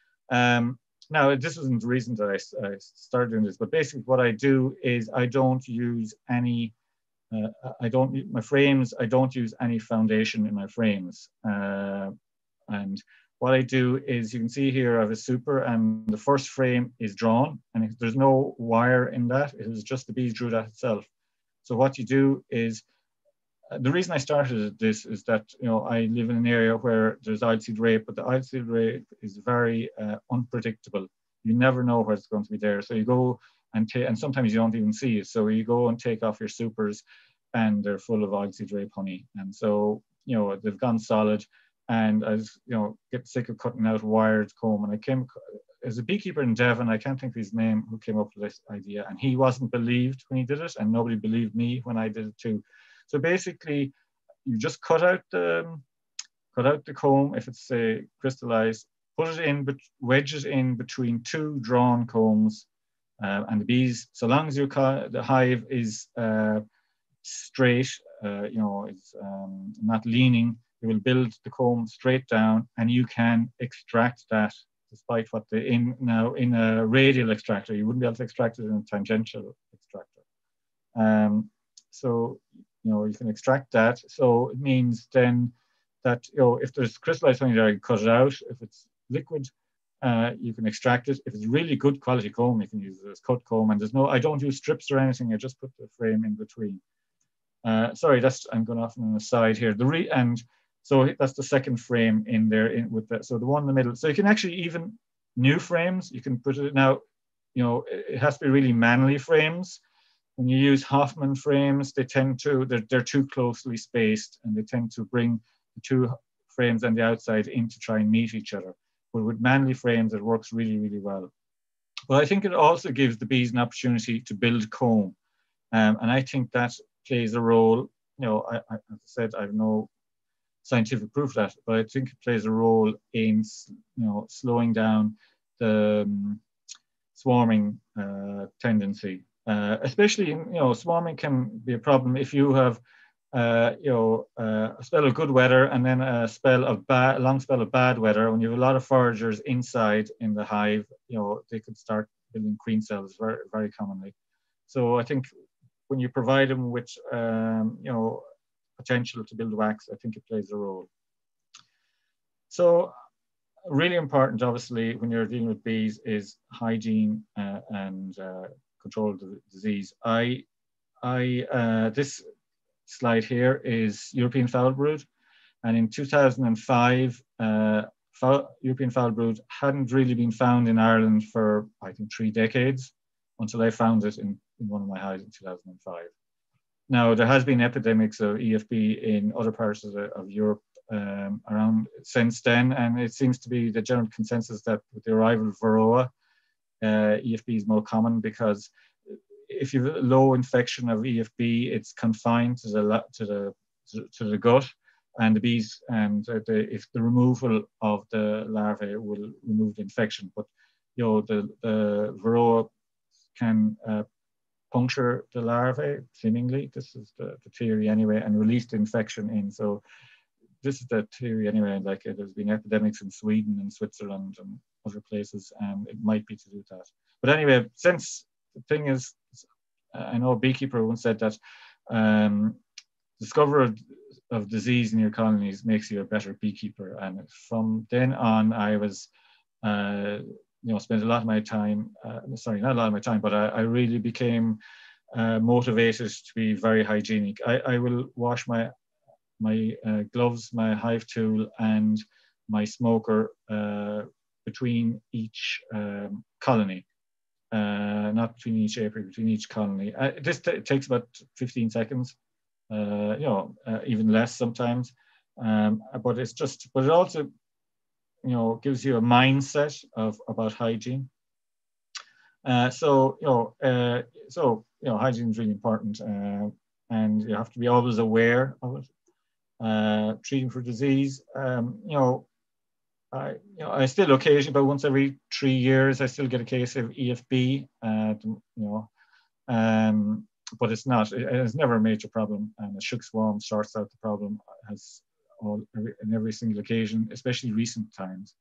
Now, this wasn't the reason that I started doing this, but basically what I do is I don't use any, my frames, I don't use any foundation in my frames. And what I do is, you can see here I have a super, and the first frame is drawn, and there's no wire in that. It was just the bees drew that itself. So what you do is, the reason I started this is that, you know, I live in an area where there's oilseed rape, but the oilseed rape is very unpredictable. You never know what's going to be there. So you go and sometimes you don't even see it. So you go and take off your supers, and they're full of oilseed rape honey. And so, you know, they've gone solid. And I was, you know, get sick of cutting out wired comb. And I came, as a beekeeper in Devon, I can't think of his name, who came up with this idea. And he wasn't believed when he did it, and nobody believed me when I did it too. So basically, you just cut out the comb if it's crystallized, put it in, but wedge it in between two drawn combs, and the bees, so long as the hive is straight, you know, it's not leaning, it will build the comb straight down, and you can extract that, despite what in a radial extractor, you wouldn't be able to extract it in a tangential extractor. So, you know, you can extract that. So it means then that, you know, if there's crystallized honey there, you can cut it out. If it's liquid, you can extract it. If it's really good quality comb, you can use it as cut comb. And I don't use strips or anything. I just put the frame in between. Sorry, I'm going off on the side here. So that's the second frame in there with that. So the one in the middle. So you can actually, even new frames, you can put it now, you know, it has to be really manly frames. When you use Hoffman frames, they're too closely spaced, and they tend to bring the two frames on the outside in to try and meet each other. But with manly frames, it works really, really well. But I think it also gives the bees an opportunity to build comb. And I think that plays a role. You know, as I said, I have no scientific proof of that, but I think it plays a role in, you know, slowing down the swarming tendency. Especially, you know, swarming can be a problem if you have, you know, a spell of good weather and then a long spell of bad weather. When you have a lot of foragers inside in the hive, you know, they could start building queen cells very, very commonly. So I think when you provide them with, you know, potential to build wax, I think it plays a role. So really important, obviously, when you're dealing with bees is hygiene and control of the disease. This slide here is European foul brood, and in 2005, European foul brood hadn't really been found in Ireland for, I think, 3 decades, until I found it in one of my hives in 2005. Now, there has been epidemics of EFB in other parts of Europe around since then, and it seems to be the general consensus that with the arrival of Varroa, EFB is more common, because if you have a low infection of EFB, it's confined to the gut, and the bees, and if the removal of the larvae will remove the infection. But, you know, the Varroa can puncture the larvae, seemingly. This is the theory anyway, and release the infection in. So this is the theory anyway. Like, there's been epidemics in Sweden and Switzerland and other places, and it might be to do with that. But anyway, since the thing is, I know a beekeeper once said that discovery of disease in your colonies makes you a better beekeeper. And from then on, I was, you know, spent a lot of my time, sorry, not a lot of my time, but I really became motivated to be very hygienic. I will wash my gloves, my hive tool, and my smoker between each colony. Not between each apiary, between each colony. This takes about 15 seconds, you know, even less sometimes. But it also, you know, gives you a mindset about hygiene. So hygiene is really important, and you have to be always aware of it. Treating for disease, you know, I still occasionally, about once every 3 years, I still get a case of EFB. But it's not. It's never a major problem, and a shook swarm sorts out the problem as in every single occasion, especially recent times.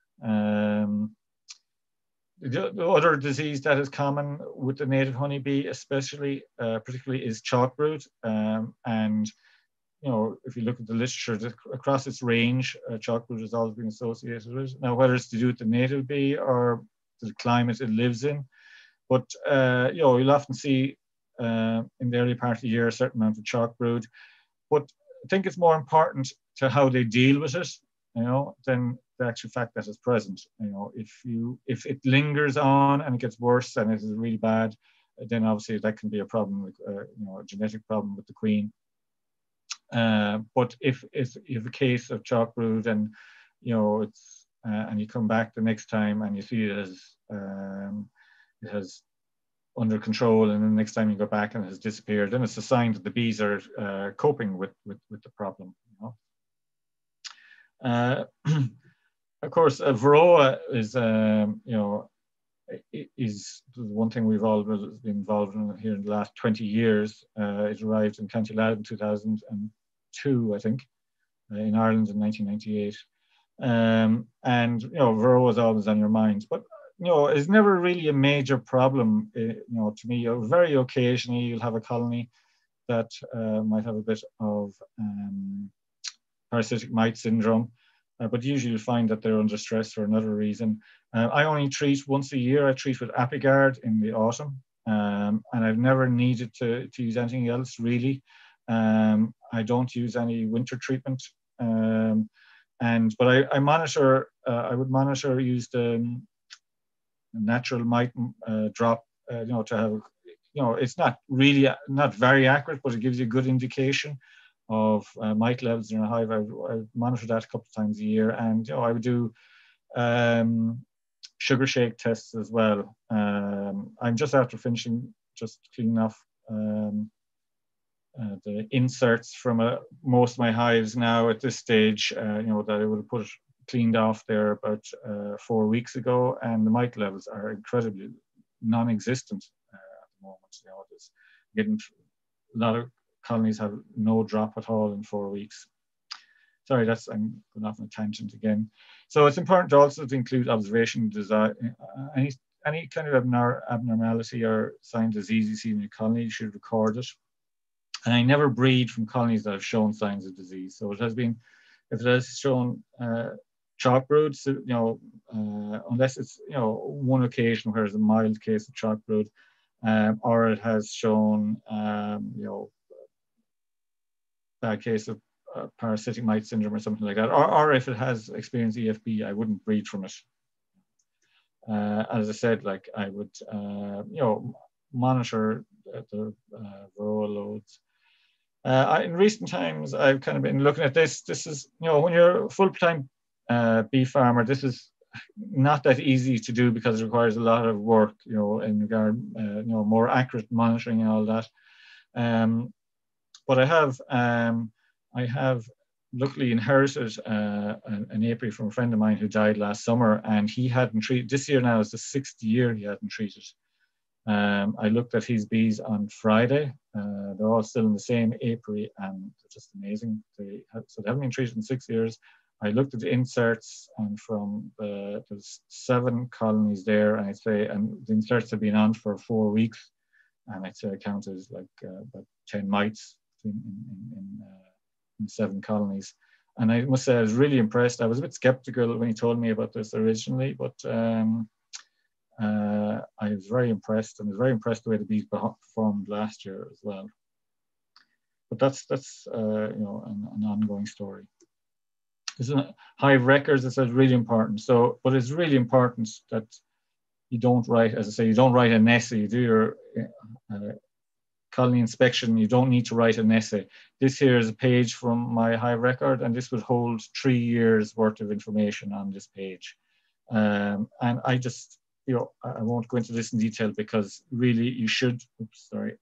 The other disease that is common with the native honeybee, especially, particularly, is chalkroot. And if you look at the literature across its range, chalkroot has always been associated with it. Now, whether it's to do with the native bee or the climate it lives in, but you'll often see in the early part of the year a certain amount of chalkroot. But I think it's more important to how they deal with it, than the actual fact that it's present. If it lingers on and it gets worse and it is really bad, then obviously that can be a problem, a genetic problem with the queen. But if you have a case of chalkroot and it's and you come back the next time and you see it has under control, and then the next time you go back and it has disappeared, then it's a sign that the bees are coping with the problem. Of course, Varroa is is one thing we've all been involved in here in the last 20 years. It arrived in County Louth in 2002, I think, in Ireland in 1998. And Varroa is always on your mind, but it's never really a major problem. To me, very occasionally you'll have a colony that might have a bit of parasitic mite syndrome, but usually you'll find that they're under stress for another reason. I only treat once a year. I treat with Apigard in the autumn, and I've never needed to use anything else really. I don't use any winter treatment, but I monitor. I would monitor, use the natural mite drop, to have, it's not very accurate, but it gives you a good indication of mite levels in a hive. I monitor that a couple of times a year, and I would do sugar shake tests as well. I'm just after finishing, just cleaning off the inserts from most of my hives now at this stage, that I would have cleaned off there about 4 weeks ago, and the mite levels are incredibly non-existent at the moment. There's getting a lot of colonies have no drop at all in 4 weeks. Sorry, I'm going off on a tangent again. So it's important also to include observation, design, any kind of abnormality or sign of disease you see in your colony, you should record it. And I never breed from colonies that have shown signs of disease. So it has been, if it has shown chalkroot, unless it's one occasion where there's a mild case of chalkroot, or it has shown bad case of parasitic mite syndrome or something like that, or if it has experienced EFB, I wouldn't breed from it. As I said, I would monitor the Varroa loads. In recent times, I've kind of been looking at this. This is, when you're a full-time bee farmer, this is not that easy to do because it requires a lot of work, in regard, more accurate monitoring and all that. But I have luckily inherited an apiary from a friend of mine who died last summer, and he hadn't treated. This year now is the 6th year he hadn't treated. I looked at his bees on Friday. They're all still in the same apiary, and they're just amazing. They haven't been treated in 6 years. I looked at the inserts, and from there's 7 colonies there, and the inserts have been on for 4 weeks, and I'd say I counted about 10 mites in 7 colonies. And I must say I was really impressed. I was a bit skeptical when he told me about this originally, but I was very impressed, and I was very impressed the way the bees performed last year as well. But that's an ongoing story. Hive records, it's really important. But it's really important that you don't write, as I say, you don't write an essay. You do your colony inspection. You don't need to write an essay. This here is a page from my hive record, and this would hold 3 years worth of information on this page. And I just, I won't go into this in detail because really you should. Oops, sorry.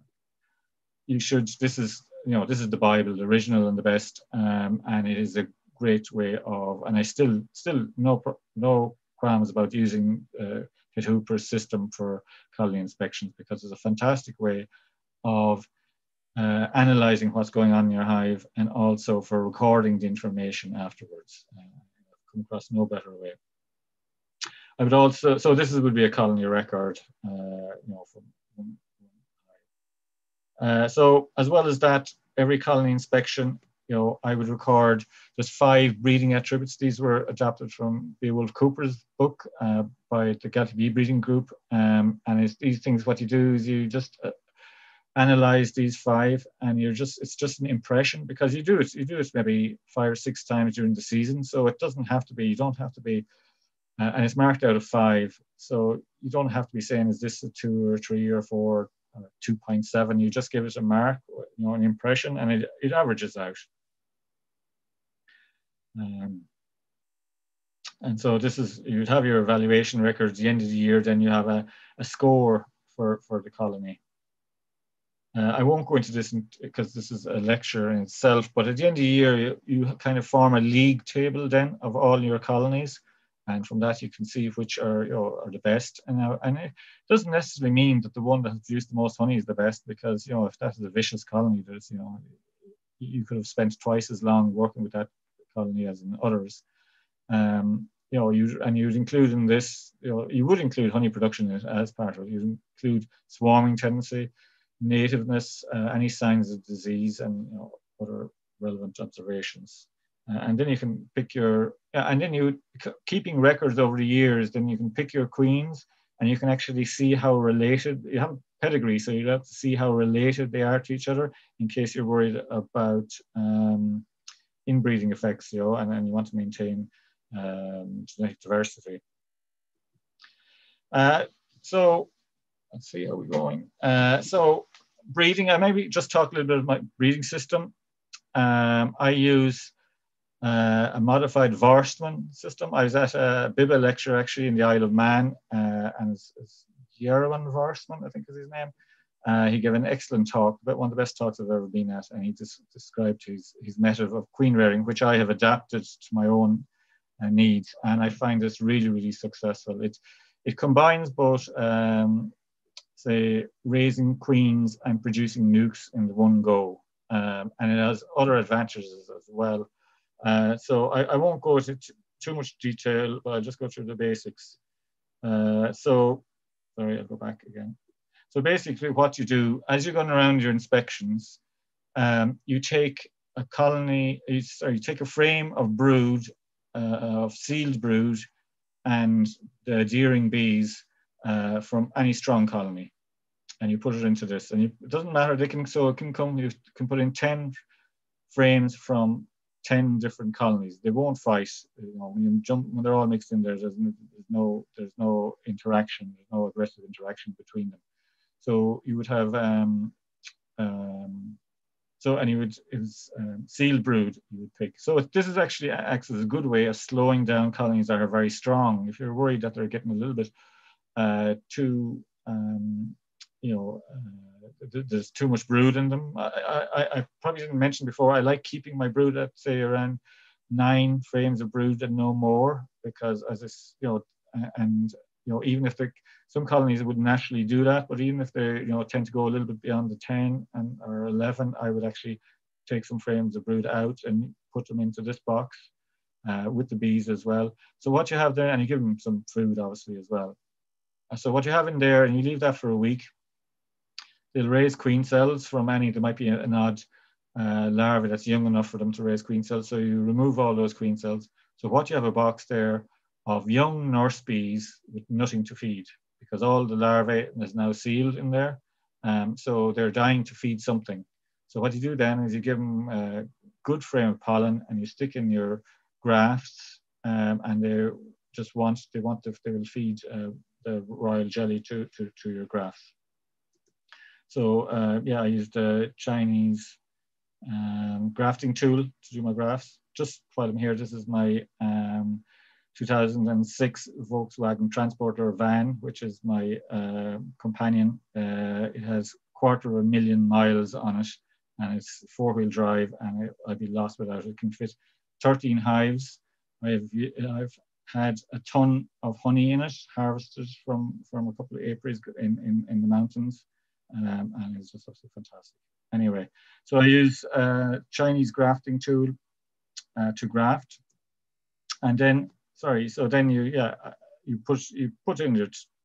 You should. This is the Bible, the original and the best, and it is a great way of, and I still no qualms about using Kit Hooper's system for colony inspections, because it's a fantastic way of analyzing what's going on in your hive, and also for recording the information afterwards. I've come across no better way. I would also, so this would be a colony record, from one hive. So as well as that, every colony inspection, I would record just 5 breeding attributes. These were adapted from Beowulf Cooper's book by the Celtic Bee Breeding Group. And it's these things, what you do is you just analyze these 5, and it's just an impression, because you do it maybe 5 or 6 times during the season. So it doesn't have to be, you don't have to be, and it's marked out of 5. So you don't have to be saying, is this a 2 or 3 or 4, 2.7? You just give it a mark, an impression, and it averages out. And so this is, you'd have your evaluation records at the end of the year, then you have a score for the colony. I won't go into this because this is a lecture in itself, but at the end of the year, you kind of form a league table then of all your colonies. And from that, you can see which are the best. And it doesn't necessarily mean that the one that has produced the most honey is the best, because if that is a vicious colony, there's you could have spent twice as long working with that colony as in others. You'd include in this, you would include honey production as part of it. You'd include swarming tendency, nativeness, any signs of disease, and other relevant observations. And then you can pick and then keeping records over the years, then you can pick your queens, and you can actually see how related, you have a pedigree, so you'd have to see how related they are to each other in case you're worried about inbreeding effects, and you want to maintain genetic diversity. So let's see how we're going. So breeding, I maybe just talk a little bit of my breeding system. I use a modified Vorstman system. I was at a BIBBA lecture actually in the Isle of Man, and it's Eoghan Vorstman, I think is his name. He gave an excellent talk, but one of the best talks I've ever been at, and he described his method of queen rearing, which I have adapted to my own needs, and I find this really, really successful. It combines both, say, raising queens and producing nukes in one go, and it has other advantages as well. So I won't go into too much detail, but I'll just go through the basics. So, sorry, I'll go back again. So basically what you do, as you're going around your inspections, you take a colony, you take a frame of brood, of sealed brood, and the deering bees from any strong colony, and you put it into this. And it doesn't matter, you can put in 10 frames from 10 different colonies. They won't fight. When they're all mixed in there, there's no interaction, there's no aggressive interaction between them. So you would have sealed brood you would pick. So this is actually acts as a good way of slowing down colonies that are very strong. If you're worried that they're getting a little bit too, there's too much brood in them. I probably didn't mention before, I like keeping my brood at, say, around 9 frames of brood and no more, because even if some colonies would naturally do that, but even if they tend to go a little bit beyond the 10 or 11, I would actually take some frames of brood out and put them into this box with the bees as well. So what you have there, and you give them some food obviously as well. So what you have in there, and you leave that for a week, they'll raise queen cells from there might be an odd larva that's young enough for them to raise queen cells. So you remove all those queen cells. So what you have a box there of young nurse bees with nothing to feed, because all the larvae is now sealed in there. So they're dying to feed something. So what you do then is you give them a good frame of pollen, and you stick in your grafts, and they will feed the royal jelly to your grafts. So I used a Chinese grafting tool to do my grafts. Just while I'm here, this is my 2006 Volkswagen Transporter van, which is my companion. It has 250,000 miles on it, and it's 4-wheel drive, and I'd be lost without it. It can fit 13 hives. I've had a ton of honey in it, harvested from a couple of apiaries in the mountains, and it's just absolutely fantastic. Anyway, so I use a Chinese grafting tool to graft, and then so then you put in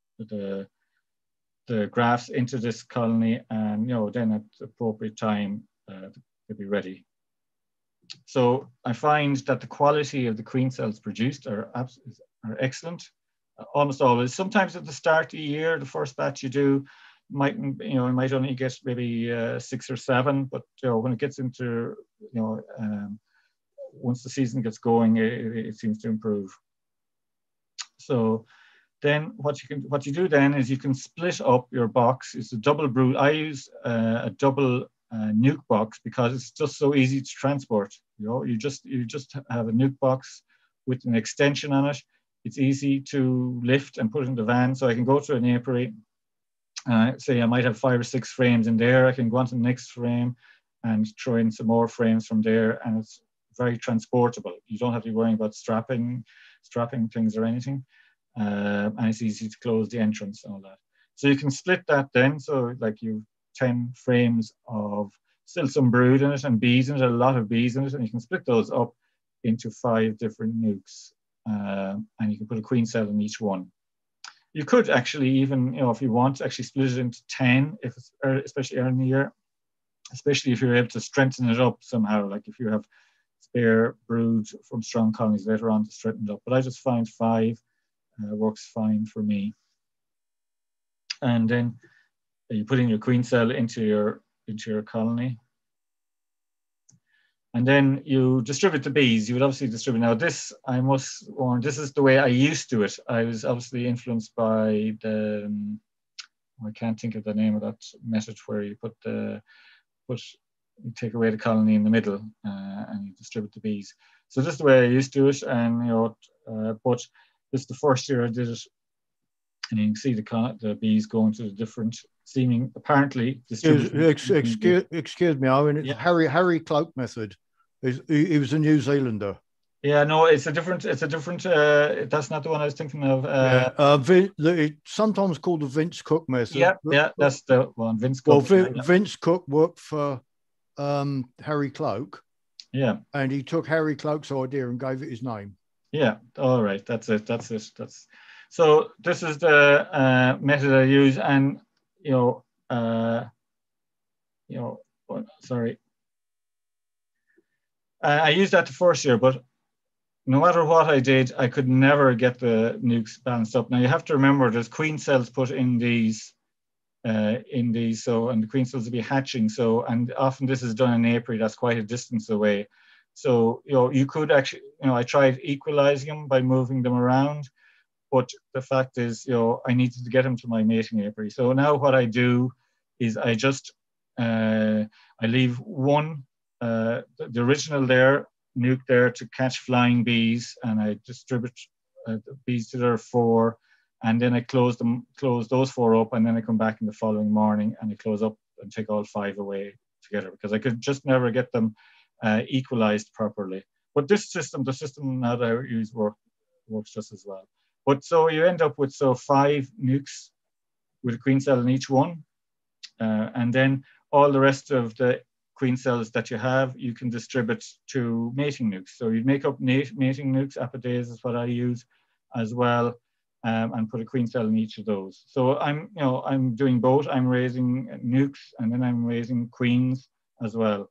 the grafts into this colony, and then at the appropriate time they'll be ready. So I find that the quality of the queen cells produced are excellent, almost always. Sometimes at the start of the year, the first batch you do might only get maybe 6 or 7, but when it gets into once the season gets going, it seems to improve. So then what you do then is you can split up your box. It's a double brood. I use a double nuke box because it's just so easy to transport. You just have a nuke box with an extension on it. It's easy to lift and put in the van. So I can go to an apiary. Say I might have 5 or 6 frames in there. I can go on to the next frame and throw in some more frames from there, and it's very transportable. You don't have to be worrying about strapping things or anything, and it's easy to close the entrance and all that. So you can split that then. So like you've 10 frames of still some brood in it and bees in it, a lot of bees in it, and you can split those up into 5 different nukes, and you can put a queen cell in each one. You could actually even, if you want, actually split it into 10, if it's especially early in the year, especially if you're able to strengthen it up somehow, like if you have spare brood from strong colonies later on to strengthen it up. But I just find 5 works fine for me. And then you put in your queen cell into your colony. And then you distribute the bees. You would obviously distribute. Now this, I must warn, this is the way I used to it. I was obviously influenced by I can't think of the name of that method where you you take away the colony in the middle and you distribute the bees. So this is the way I used to do it. And, but this is the first year I did it. And you can see the bees going to the different seeming, apparently, excuse me, Owen, it's Harry Cloak method. He was a New Zealander. Yeah, no, it's a different, that's not the one I was thinking of. It's sometimes called the Vince Cook method. Yeah, that's the one, Vince Cook. Well, Vince Cook worked for Harry Cloak. Yeah. And he took Harry Cloak's idea and gave it his name. Yeah, all right, that's it. So this is the method I use, and sorry. I used that the first year, but no matter what I did, I could never get the nukes balanced up. Now you have to remember there's queen cells put in these, and the queen cells will be hatching. So, and often this is done in an apiary that's quite a distance away. So, you could actually, I tried equalizing them by moving them around, but the fact is, I needed to get them to my mating apiary. So now what I do is I just, I leave one, the original nuke there to catch flying bees, and I distribute the bees to their 4, and then I close those 4 up, and then I come back in the following morning and I close up and take all 5 away together, because I could just never get them equalized properly. But this system, the system that I use works just as well. But so you end up with 5 nukes with a queen cell in each one, and then all the rest of the queen cells that you have, you can distribute to mating nukes. So you'd make up mating nukes, apodase is what I use as well, and put a queen cell in each of those. So I'm doing both. I'm raising nukes, and then I'm raising queens as well,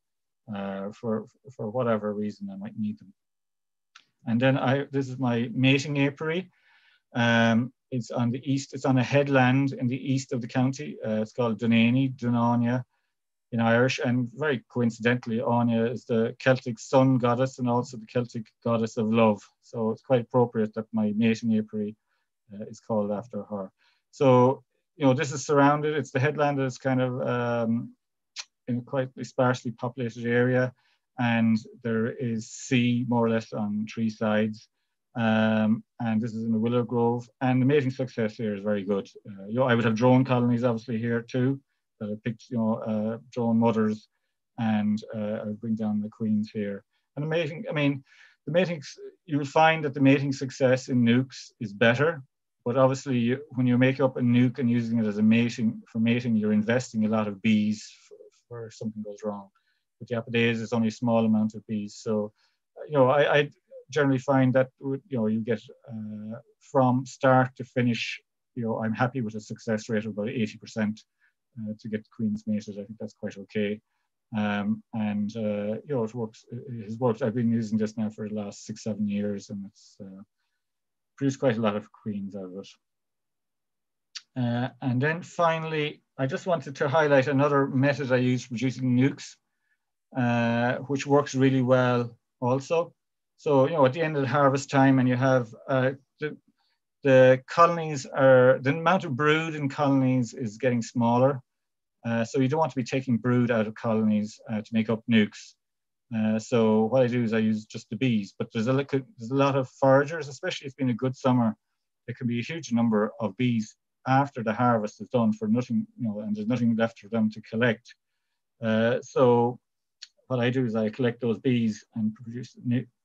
for whatever reason I might need them. And then this is my mating apiary. It's on the east. It's on a headland in the east of the county. It's called Dunáine in Irish, and very coincidentally, Anya is the Celtic sun goddess and also the Celtic goddess of love. So it's quite appropriate that my mating apiary is called after her. So this is surrounded. It's the headland is kind of in quite a sparsely populated area, and there is sea more or less on 3 sides. And this is in the willow grove, and the mating success here is very good. I would have drone colonies obviously here too, that I picked, drone mothers, and I would bring down the queens here. And the mating, I mean, the mating, you will find that the mating success in nukes is better, but obviously when you make up a nuke and using it as a mating, you're investing a lot of bees for something goes wrong. With the apidaes, it's only a small amount of bees. So, I generally find that, you get from start to finish, I'm happy with a success rate of about 80% to get the queens mated. I think that's quite okay. It works. It has worked. I've been using this now for the last 6-7 years, and it's produced quite a lot of queens out of it. And then finally, I just wanted to highlight another method I use for producing nukes, which works really well also. So, at the end of the harvest time, and you have the colonies the amount of brood in colonies is getting smaller. So you don't want to be taking brood out of colonies to make up nukes. So what I do is I use just the bees, but there's a lot of foragers, especially if it's been a good summer. There can be a huge number of bees after the harvest is done for nothing, and there's nothing left for them to collect. So what I do is I collect those bees and produce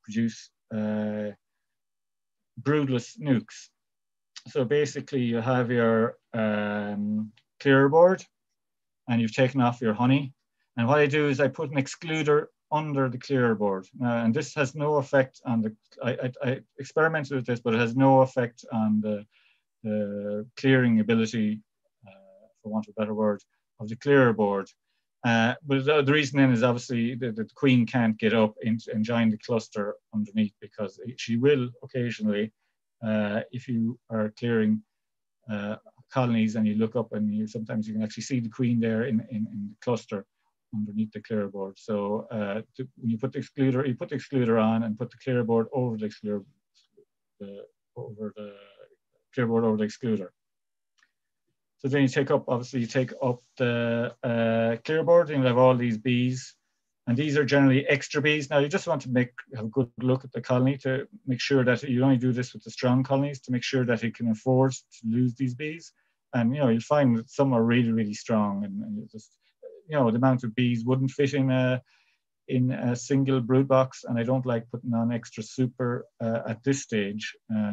broodless nukes. So basically you have your clear board, and you've taken off your honey. And what I do is I put an excluder under the clear board. And this has no effect on I experimented with this, but it has no effect on the clearing ability, for want of a better word, of the clear board. But the reason then is obviously the queen can't get up and join the cluster underneath, because she will occasionally, if you are clearing colonies and you look up and sometimes you can actually see the queen there in the cluster underneath the clear board. So when you put the excluder on and put the clear board over the excluder, over the clear board over the excluder. So then you take up the clear board, and you have all these bees, and these are generally extra bees. Now you just want to have a good look at the colony to make sure that you only do this with the strong colonies to make sure that it can afford to lose these bees. And you'll find that some are really, really strong, and you just, the amount of bees wouldn't fit in a single brood box, and I don't like putting on extra super at this stage.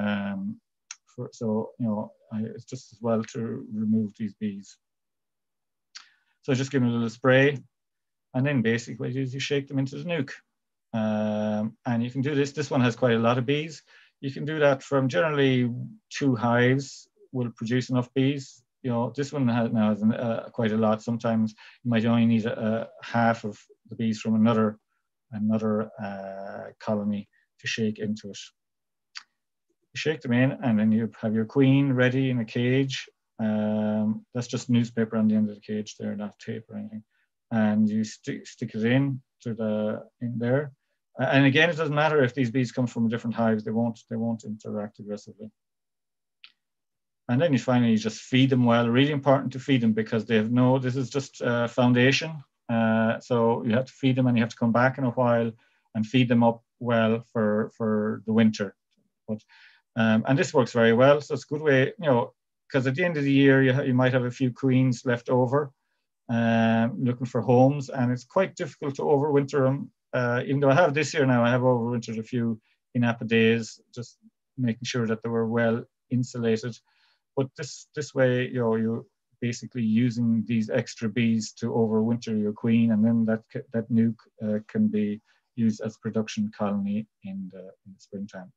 It's just as well to remove these bees. So just give them a little spray, and then basically what you do is you shake them into the nuke. And you can do this. This one has quite a lot of bees. You can do that from generally 2 hives will produce enough bees. This one has quite a lot. Sometimes you might only need half of the bees from another colony to shake into it. You shake them in, and then you have your queen ready in a cage. That's just newspaper on the end of the cage there, not tape or anything. And you stick it in there. And again, it doesn't matter if these bees come from different hives; they won't interact aggressively. And then you finally just feed them well. Really important to feed them, because this is just foundation. So you have to feed them, and you have to come back in a while and feed them up well for the winter. And this works very well. So it's a good way, because at the end of the year, you might have a few queens left over looking for homes, and it's quite difficult to overwinter them. Even though I have this year now, I have overwintered a few in apidaes, just making sure that they were well insulated. But this way, you're basically using these extra bees to overwinter your queen, and then that nuke can be used as production colony in the springtime.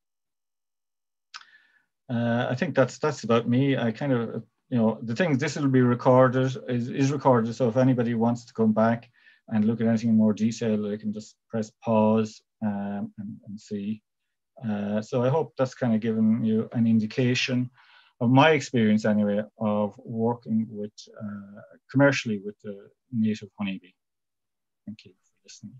I think that's about me. I kind of, the thing, this will be recorded, is recorded. So if anybody wants to come back and look at anything in more detail, they can just press pause and see. So I hope that's kind of given you an indication of my experience anyway of working with commercially with the native honeybee. Thank you for listening.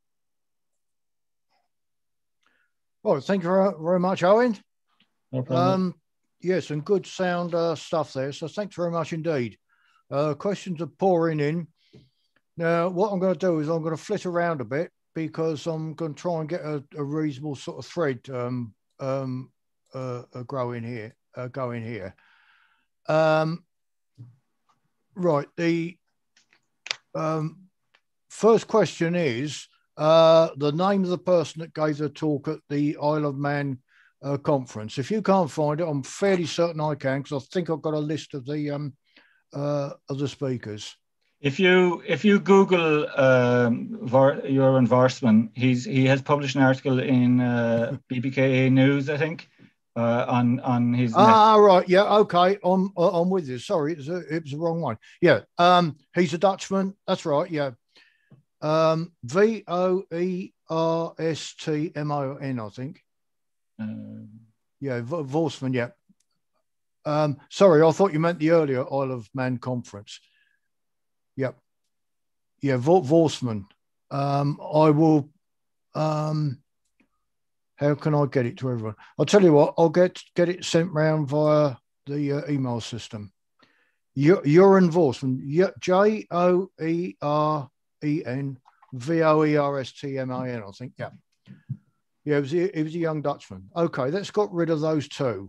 Well, thank you very much, Owen. No problem. Yes, and good sound stuff there. So thanks very much indeed. Questions are pouring in. Now, what I'm going to do is I'm going to flit around a bit, because I'm going to try and get a reasonable sort of thread going here. Right. The first question is, The name of the person that gave the talk at the Isle of Man conference. If you can't find it, I'm fairly certain I can, because I think I've got a list of the speakers. If you Google Eoghan Varsman, he has published an article in BBKA News, I think, on his. Right, yeah, okay, I'm with you. Sorry, it was the wrong one. Yeah, he's a Dutchman. That's right. Yeah, Voerstmon, I think. Yeah, Vorsman. Yeah. Sorry, I thought you meant the earlier Isle of Man conference. Yep. Yeah, Vorsman. I will. How can I get it to everyone? I'll tell you what. I'll get it sent round via the email system. Eoghan Vorsman. JOEREN VOERSTMAN. I think. Yeah. Yeah, he was a young Dutchman. Okay, let's got rid of those two.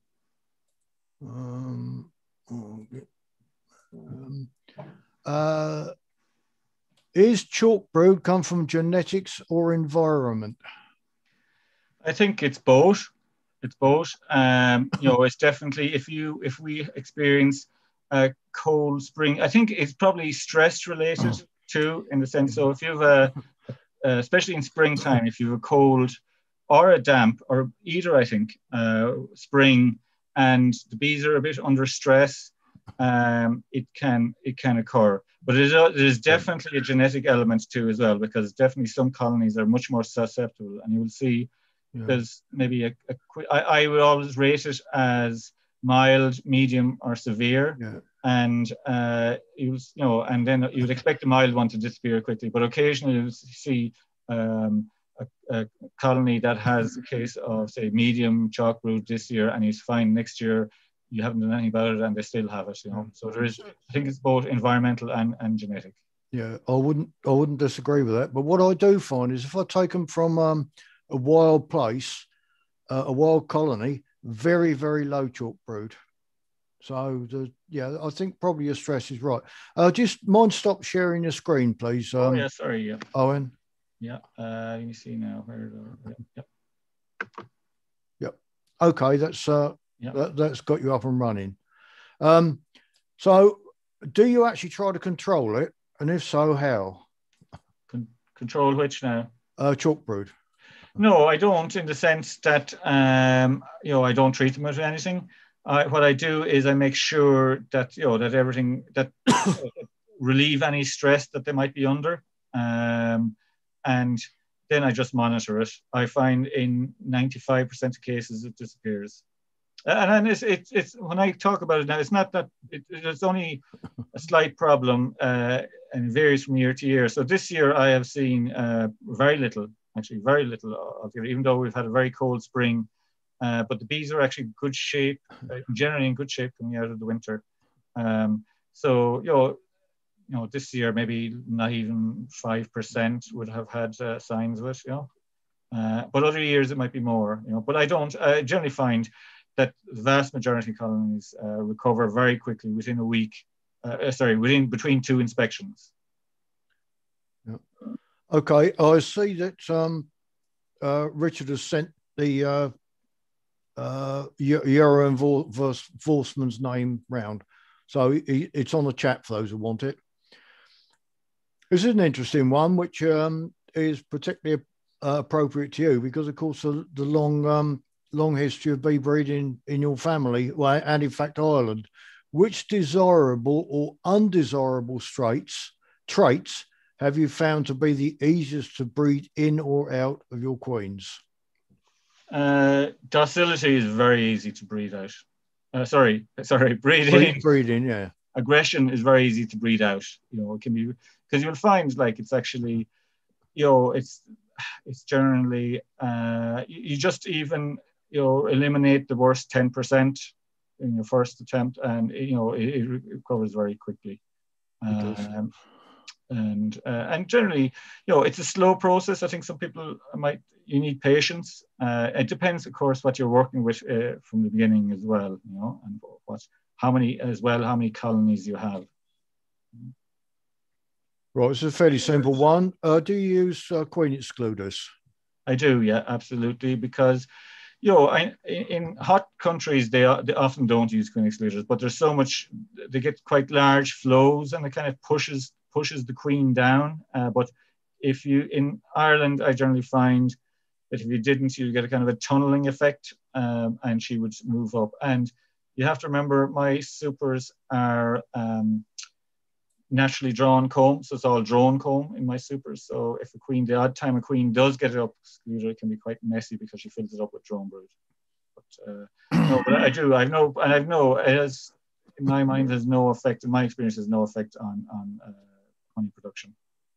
Is chalk brood come from genetics or environment? I think it's both. It's both. It's definitely if we experience a cold spring, I think it's probably stress related too, in the sense. So if you have especially in springtime, if you have a cold or a damp or either, I think spring, and the bees are a bit under stress, it can occur. But there's definitely a genetic element too as well, because definitely some colonies are much more susceptible, and you will see there's maybe I would always rate it as mild, medium, or severe. Yeah. And and then you would expect the mild one to disappear quickly, but occasionally you see a colony that has a case of, say, medium chalk brood this year, and he's fine next year. You haven't done anything about it, and they still have it. So there is. I think it's both environmental and genetic. Yeah, I wouldn't disagree with that. But what I do find is if I take them from a wild place, a wild colony, very, very low chalk brood. So I think probably your stress is right. Just mind stop sharing your screen, please. Yeah, sorry. Yeah. Owen. Yeah. Let me see now. Yep. Okay, that's that's got you up and running. So, do you actually try to control it, and if so, how? Control which now? Chalk brood. No, I don't, in the sense that I don't treat them with anything. What I do is I make sure that that everything that relieve any stress that they might be under, and then I just monitor it. I find in 95% of cases it disappears. And it's when I talk about it now, it's not that it's only a slight problem, and it varies from year to year. So this year I have seen very little of it, even though we've had a very cold spring. But the bees are actually in good shape, generally in good shape coming out of the winter. So this year maybe not even 5% would have had signs of it. But other years it might be more. But I generally find that the vast majority of colonies recover very quickly within a week. Between two inspections. Yeah. Okay, I see that Richard has sent the Eoghan Vorsman's name round, so it's on the chat for those who want it. This is an interesting one, which is particularly appropriate to you because, of course, the long history of bee breeding in your family, and in fact Ireland. Which desirable or undesirable traits have you found to be the easiest to breed in or out of your queens? Docility is very easy to breed out. Breeding. Breeding, yeah. Aggression is very easy to breed out. It can be, because you'll find it's actually, it's generally you just even eliminate the worst 10% in your first attempt, and it recovers very quickly. And generally, it's a slow process. I think some people you need patience. It depends, of course, what you're working with from the beginning as well, and how many colonies you have. Right, it's a fairly simple one. Do you use queen excluders? I do, yeah, absolutely, because in hot countries they often don't use queen excluders, but there's so much, they get quite large flows and it kind of pushes the queen down. But if you in Ireland, I generally find that if you didn't, you get a kind of a tunneling effect, and she would move up. And you have to remember, my supers are naturally drawn comb, so it's all drone comb in my supers. So if the odd time a queen does get it up excluded, it can be quite messy because she fills it up with drone brood. But no, but I've no, it has, in my mind, has no effect. In my experience, has no effect on honey production.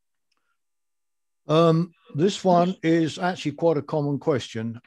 This one is actually quite a common question.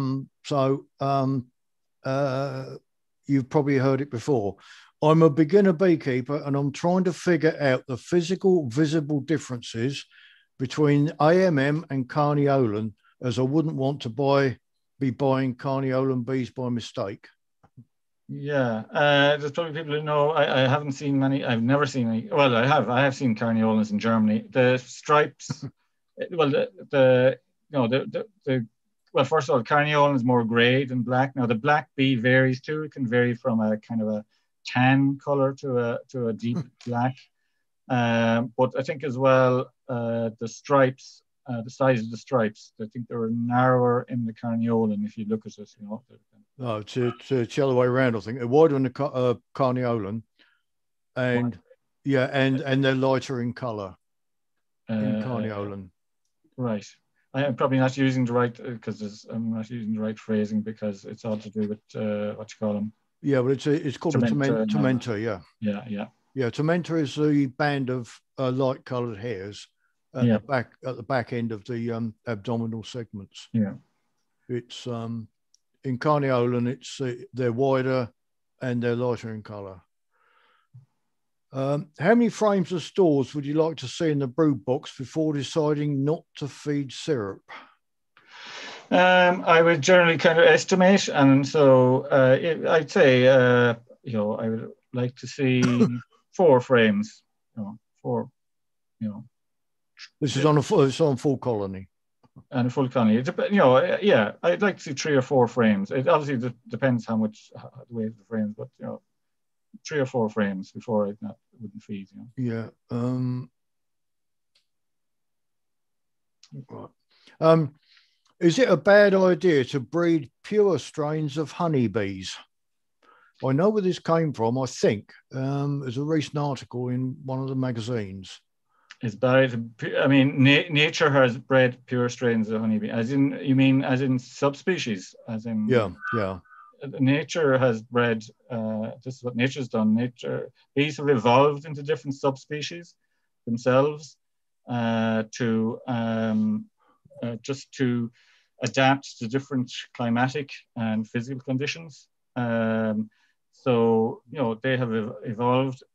You've probably heard it before. I'm a beginner beekeeper and I'm trying to figure out the physical visible differences between AMM and Carniolan, as I wouldn't want to be buying Carniolan bees by mistake. Yeah, there's probably people who know. I haven't seen many. I've never seen any. Well, I have seen Carniolans in Germany. The stripes. Well, well, first of all, Carniolan is more grey than black. Now, the black bee varies too. It can vary from a kind of a tan color to a deep black. But I think as well, the stripes, the size of the stripes, I think they were narrower in the Carniolan if you look at it. No, it's the other way around. I think they're wider in the Carniolan, and yeah, and they're lighter in color in Carniolan. Right. I'm probably not using the right, because I'm not using the right phrasing, because it's all to do with what you call them. Yeah, but it's called a tormenta. Yeah. Tormenta is the band of light coloured hairs at the back end of the abdominal segments. Yeah. It's in Carniolan, they're wider and they're lighter in colour. How many frames of stores would you like to see in the brood box before deciding not to feed syrup? I would generally kind of estimate, and so I'd say I would like to see 4 frames. Four. This is on full colony. And a full colony. I'd like to see 3 or 4 frames. It obviously depends how much the weight of the frames, but 3 or 4 frames before I wouldn't feed. Yeah. Is it a bad idea to breed pure strains of honeybees? I know where this came from. I think there's a recent article in one of the magazines. It's bad. I mean, nature has bred pure strains of honeybee. You mean as in subspecies? As in yeah. Nature has bred. This is what nature's done. Bees have evolved into different subspecies themselves just to adapt to different climatic and physical conditions. So they have evolved.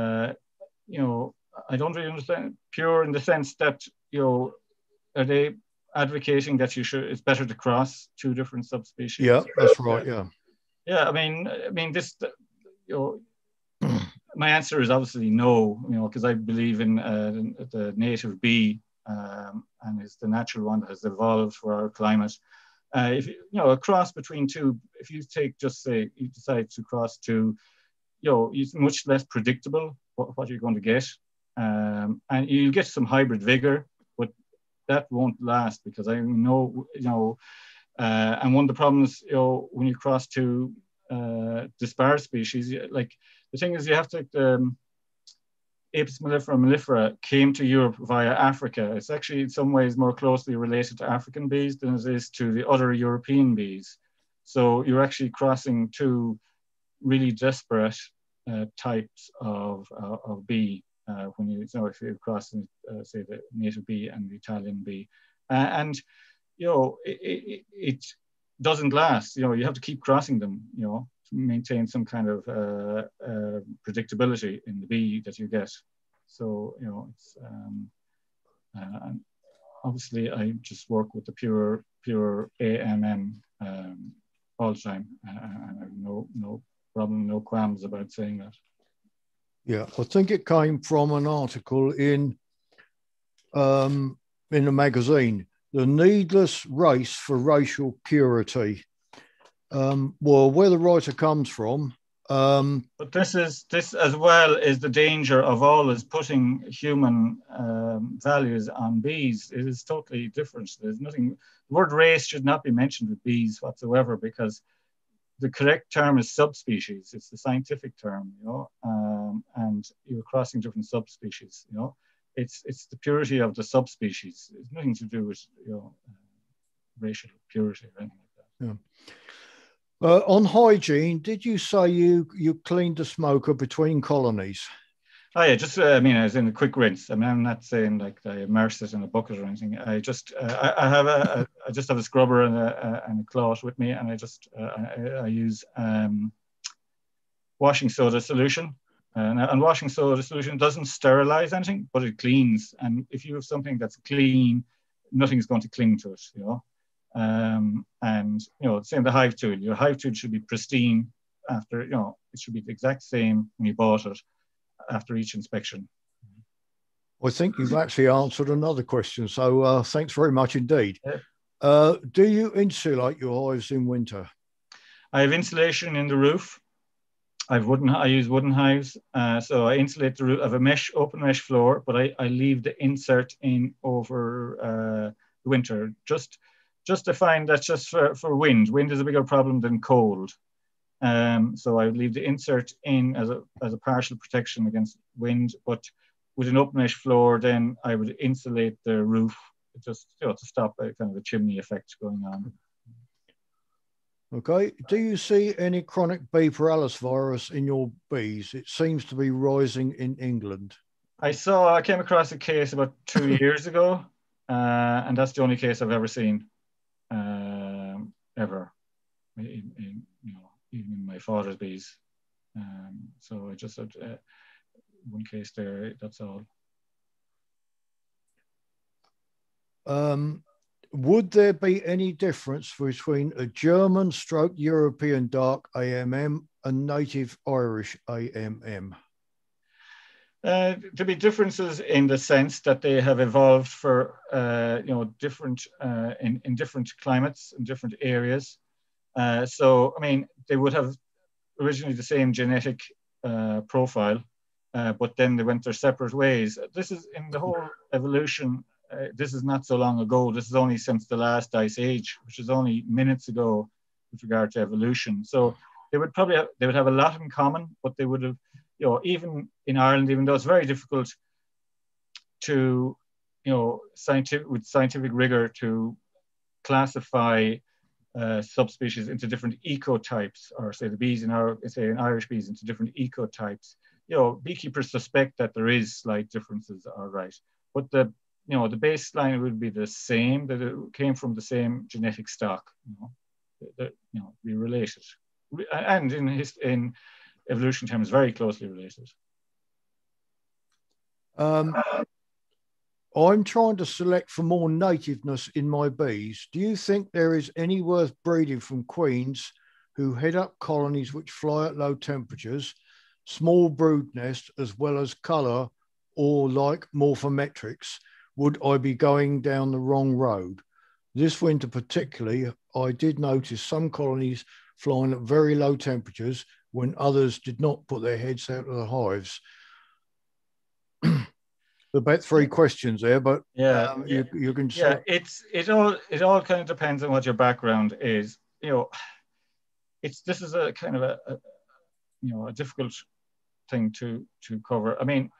I don't really understand pure in the sense that are they advocating that it's better to cross 2 different subspecies? Yeah, that's right. Yeah. Yeah, I mean this. My answer is obviously no. Because I believe in the native bee, and it's the natural one that has evolved for our climate. If a cross between 2, if you say you decide to cross 2, it's much less predictable what you're going to get. And you get some hybrid vigor, but that won't last, because I know, and one of the problems, when you cross 2 disparate species, like the thing is, you have to, Apis mellifera came to Europe via Africa. It's actually in some ways more closely related to African bees than it is to the other European bees. So you're actually crossing 2 really disparate types of bee. When if you're crossing, say, the native bee and the Italian bee, and it doesn't last. You have to keep crossing them, to maintain some kind of predictability in the bee that you get. So it's and obviously I just work with the pure AMM all the time, and I have no problem, no qualms about saying that. Yeah, I think it came from an article in in the magazine, The Needless Race for Racial Purity. Well, where the writer comes from. But this as well is the danger of always putting human values on bees. It is totally different. There's nothing, the word race should not be mentioned with bees whatsoever, because the correct term is subspecies. It's the scientific term, you know, and you're crossing different subspecies, you know. It's the purity of the subspecies. It's nothing to do with, you know, racial purity or anything like that. Yeah. On hygiene, did you say you cleaned the smoker between colonies? Oh yeah, just I mean, as in a quick rinse. I mean, I'm not saying like I immerse it in a bucket or anything. I just I just have a scrubber and a cloth with me, and I use washing soda solution. And washing soda solution doesn't sterilize anything, but it cleans. And if you have something that's clean, nothing's going to cling to it, you know. And you know, same the hive tool. Your hive tool should be pristine after, you know, it should be the exact same when you bought it after each inspection. I think you've actually answered another question, so thanks very much indeed. Yeah. Do you insulate your hives in winter? I have insulation in the roof. I use wooden hives, so I insulate the roof. I have a open mesh floor, but I leave the insert in over the winter, just to find that's just for wind. Wind is a bigger problem than cold. So I would leave the insert in as a partial protection against wind, but with an open mesh floor, then I would insulate the roof just, you know, to stop a kind of a chimney effect going on. Okay. Do you see any chronic bee paralysis virus in your bees? It seems to be rising in England. I came across a case about 2 years ago, and that's the only case I've ever seen, ever, in you know, even in my father's bees. So I just had one case there, that's all. Would there be any difference between a German / European dark AMM and native Irish AMM? There be differences in the sense that they have evolved for you know, different in different climates and different areas. So I mean, they would have originally the same genetic profile, but then they went their separate ways. This is in the whole evolution. This is not so long ago. This is only since the last ice age, which is only minutes ago with regard to evolution. So they would have a lot in common, but they would have, you know, even in Ireland, even though it's very difficult to, you know, with scientific rigor to classify subspecies into different ecotypes, or say the bees in Irish bees into different ecotypes. You know, beekeepers suspect that there is slight differences, all right, but the baseline would be the same, that it came from the same genetic stock, be related, and in evolution terms, very closely related. I'm trying to select for more nativeness in my bees. Do you think there is any worth breeding from queens who head up colonies which fly at low temperatures, small brood nest, as well as colour, or like morphometrics? Would I be going down the wrong road? This winter particularly, I did notice some colonies flying at very low temperatures when others did not put their heads out of the hives. About 3 questions there, but yeah, you can. Yeah, it all kind of depends on what your background is. You know, this is a kind of a difficult thing to cover. I mean,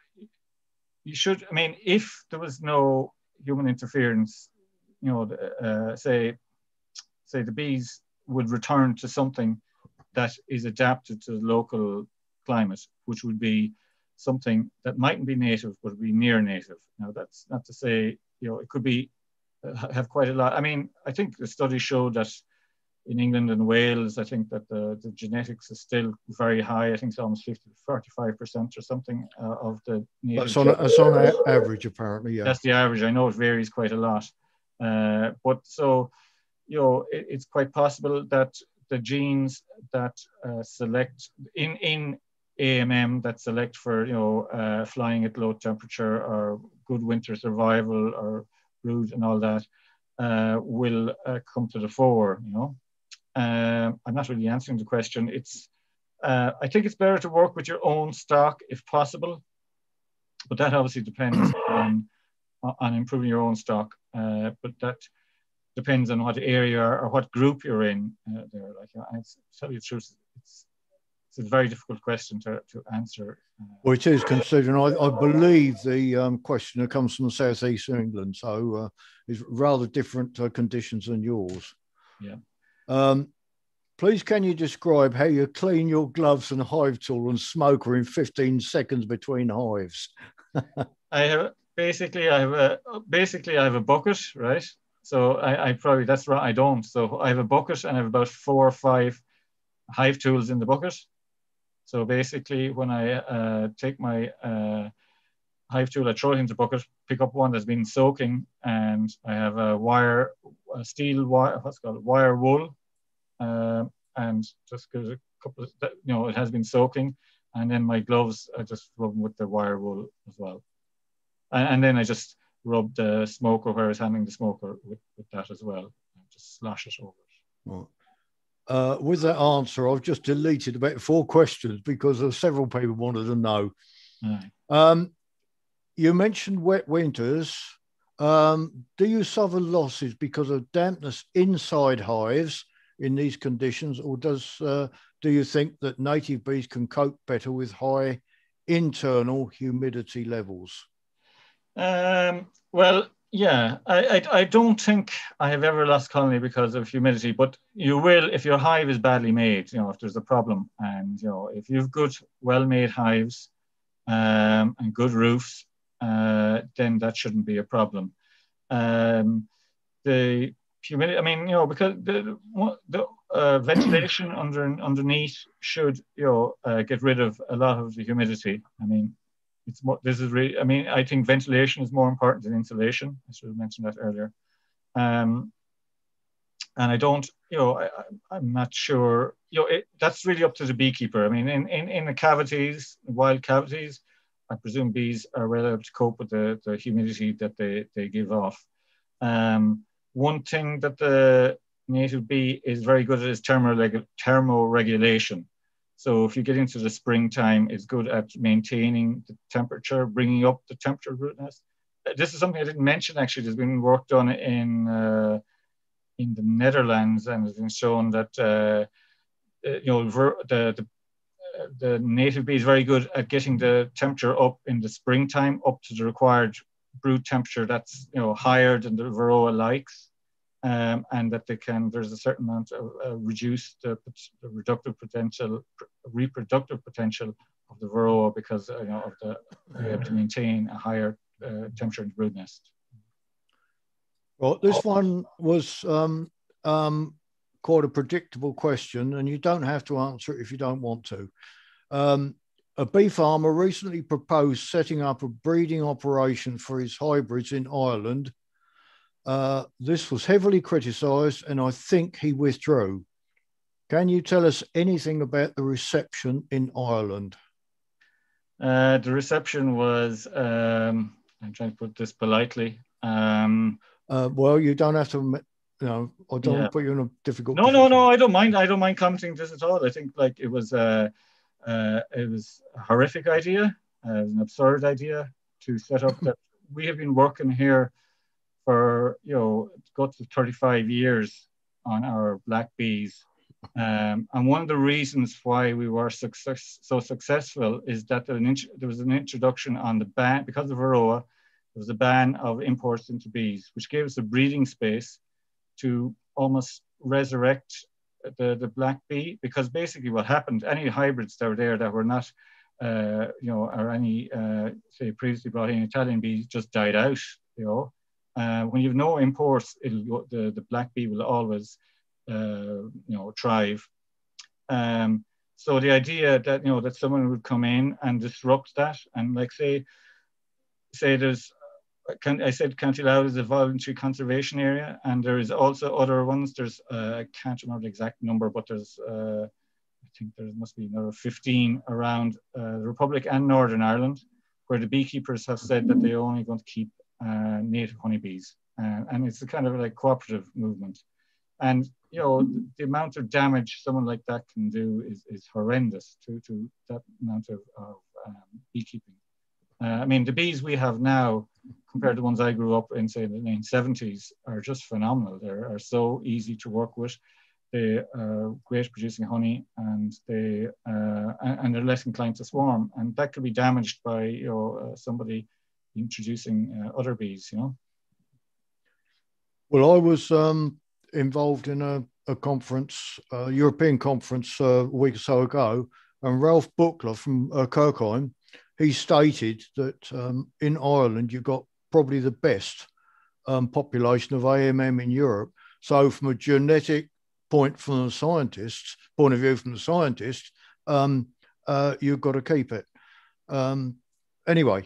if there was no human interference, you know, say the bees would return to something that is adapted to the local climate, which would be something that mightn't be native, but would be near native. Now, that's not to say, you know, it could be have quite a lot. I mean, I think the study showed that in England and Wales, I think that the genetics is still very high. I think it's almost 45% or something of the native. That's on average, apparently, yeah. That's the average. I know it varies quite a lot. But so, you know, it's quite possible that the genes that select in AMM that select for, you know, flying at low temperature or good winter survival or brood and all that will come to the fore, you know. I'm not really answering the question. It's, I think it's better to work with your own stock if possible, but that obviously depends on improving your own stock. But that depends on what area or what group you're in. There, like, to tell you the truth, it's a very difficult question to answer. Well, it is, considering I believe the questioner comes from the southeast of England, so it's rather different conditions than yours. Yeah. Please, can you describe how you clean your gloves and hive tool and smoker in 15 seconds between hives? I have a bucket, right? So I probably, that's right, I don't. So I have a bucket and I have about 4 or 5 hive tools in the bucket. So basically, when I take my hive tool, I throw it into the bucket, pick up one that's been soaking, and I have a steel wire, what's called wire wool, and just give it a couple of, you know, it has been soaking, and then my gloves, I just rub them with the wire wool as well, and then I just rub the smoker where I was handling the smoker with that as well, and just slash it over it. Right. With that answer, I've just deleted about 4 questions because several people wanted to know. Right. You mentioned wet winters. Do you suffer losses because of dampness inside hives in these conditions, or do you think that native bees can cope better with high internal humidity levels? Well, yeah, I don't think I have ever lost colony because of humidity, but you will if your hive is badly made, you know, if there's a problem. And, you know, if you've good, well-made hives and good roofs, then that shouldn't be a problem. The humidity, I mean, you know, because the ventilation underneath should, you know, get rid of a lot of the humidity. I mean, it's more, this is really, I mean, I think ventilation is more important than insulation. I should have mentioned that earlier. And I don't, you know, I'm not sure, you know, that's really up to the beekeeper. I mean, in the cavities, wild cavities, I presume bees are well able to cope with the humidity that they give off. One thing that the native bee is very good at is thermoregulation. So if you get into the springtime, it's good at maintaining the temperature, bringing up the temperature of root nest. This is something I didn't mention, actually. There's been work done in the Netherlands, and it's been shown that you know, the native bee is very good at getting the temperature up in the springtime, up to the required brood temperature that's, you know, higher than the Varroa likes. And that they can, there's a certain amount of reduce the reproductive potential of the Varroa because, you know, of they have to maintain a higher temperature in the brood nest. Well, this one was quite a predictable question, and you don't have to answer it if you don't want to. A bee farmer recently proposed setting up a breeding operation for his hybrids in Ireland. This was heavily criticised, and I think he withdrew. Can you tell us anything about the reception in Ireland? The reception was, I'm trying to put this politely. Well, you don't have to, you know, I don't want to put you in a difficult position. No, I don't mind. I don't mind commenting this at all. I think, like, it was a horrific idea, an absurd idea to set up that. We have been working here for, you know, go to 35 years on our black bees. And one of the reasons why we were so successful is that there was an introduction on the ban, because of Varroa, there was a ban of imports into bees, which gave us a breeding space to almost resurrect the black bee, because basically what happened, any hybrids that were there that were not, you know, or any, say, previously brought in Italian bees just died out, you know. When you have no imports, the black bee will always, you know, thrive. So the idea that, you know, that someone would come in and disrupt that, and, like, say there's, I said County Louth is a voluntary conservation area, and there is also other ones. There's I can't remember the exact number, but there's I think there must be another 15 around the Republic and Northern Ireland, where the beekeepers have said that they're only going to keep native honeybees. And it's a kind of like cooperative movement. And, you know, the amount of damage someone like that can do is horrendous to that amount of beekeeping. I mean, the bees we have now, compared to the ones I grew up in, say, in the 1970s, are just phenomenal. They are so easy to work with. They are great at producing honey, and they're less inclined to swarm. And that could be damaged by, you know, somebody introducing other bees, you know. Well, I was involved in a conference, a European conference a week or so ago, and Ralph Buchler from Kirkheim, he stated that in Ireland, you've got probably the best population of AMM in Europe. So from a genetic point from the scientists, point of view from the scientists, you've got to keep it. Anyway,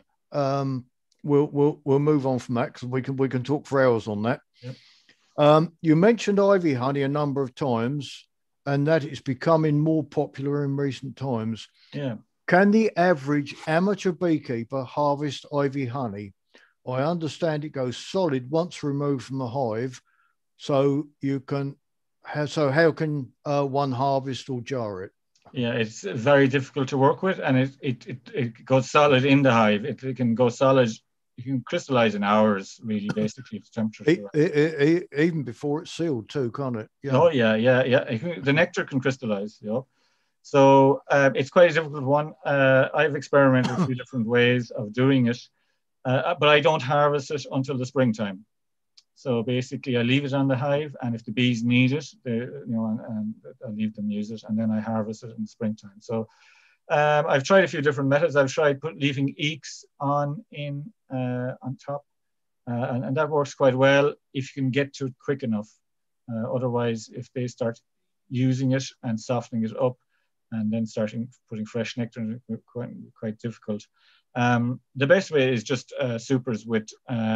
we'll move on from that because we can talk for hours on that. Yep. You mentioned ivy honey a number of times, and that it's becoming more popular in recent times. Yeah. Can the average amateur beekeeper harvest ivy honey? I understand it goes solid once removed from the hive, so you can. So how can one harvest or jar it? Yeah, it's very difficult to work with, and it goes solid in the hive. It can go solid. You can crystallize in hours, really, basically, if the temperature. Even before it's sealed, too, can't it? Yeah. Oh yeah. The nectar can crystallize. You know, so it's quite a difficult one. I've experimented with a few different ways of doing it, but I don't harvest it until the springtime. So basically, I leave it on the hive, and if the bees need it, and I leave them use it, and then I harvest it in the springtime. So I've tried a few different methods. I've tried leaving eeks on top, and that works quite well if you can get to it quick enough. Otherwise, if they start using it and softening it up, and then putting fresh nectar in it, quite difficult. The best way is just supers with.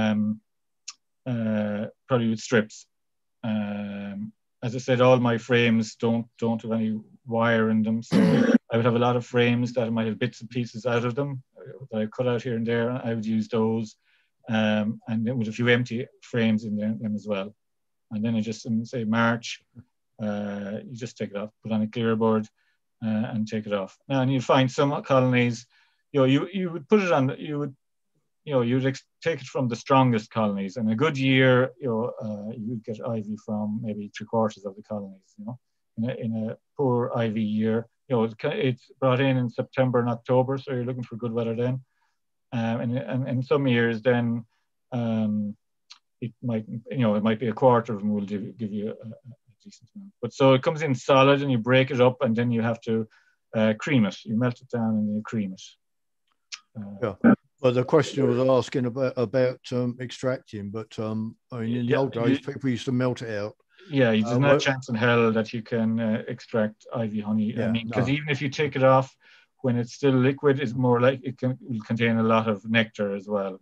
Probably with strips. As I said, all my frames don't have any wire in them, so I would have a lot of frames that might have bits and pieces out of them that I cut out here and there. I would use those, and then with a few empty frames in them as well. And then I just, in, say, March, you just take it off, put on a clear board, and take it off. Now, and you find some colonies, you would put it on, you'd take it from the strongest colonies. In a good year, you would get ivy from maybe 3/4 of the colonies. In a poor ivy year, it's brought in September and October, so you're looking for good weather then. And in some years, then it might be 1/4 of them will give you a decent amount. But so it comes in solid, and you break it up, and then you have to cream it. You melt it down, and you cream it. Yeah. Well, the question was asking about extracting, but in the old days, people used to melt it out. Yeah, there's no chance in hell that you can extract ivy honey. Yeah, because even if you take it off when it's still liquid, it's more like will contain a lot of nectar as well.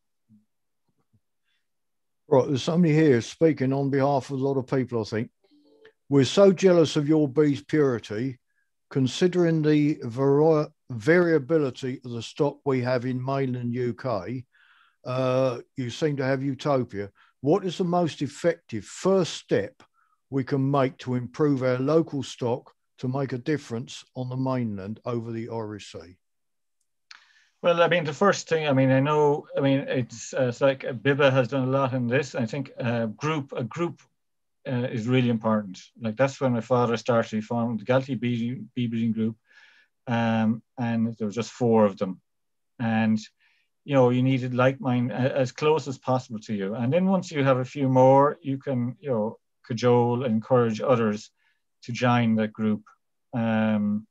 Right, there's somebody here speaking on behalf of a lot of people. I think we're so jealous of your bees' purity, considering the variability of the stock we have in mainland UK. You seem to have utopia. What is the most effective first step we can make to improve our local stock to make a difference on the mainland over the Irish Sea? Well, I mean, the first thing, it's like BIBBA has done a lot in this. I think a group is really important. Like, that's when my father started. He formed the Galtee Bee Breeding Group. And there were just 4 of them, and you needed like mine as close as possible to you. And then once you have a few more, you can cajole and encourage others to join that group. And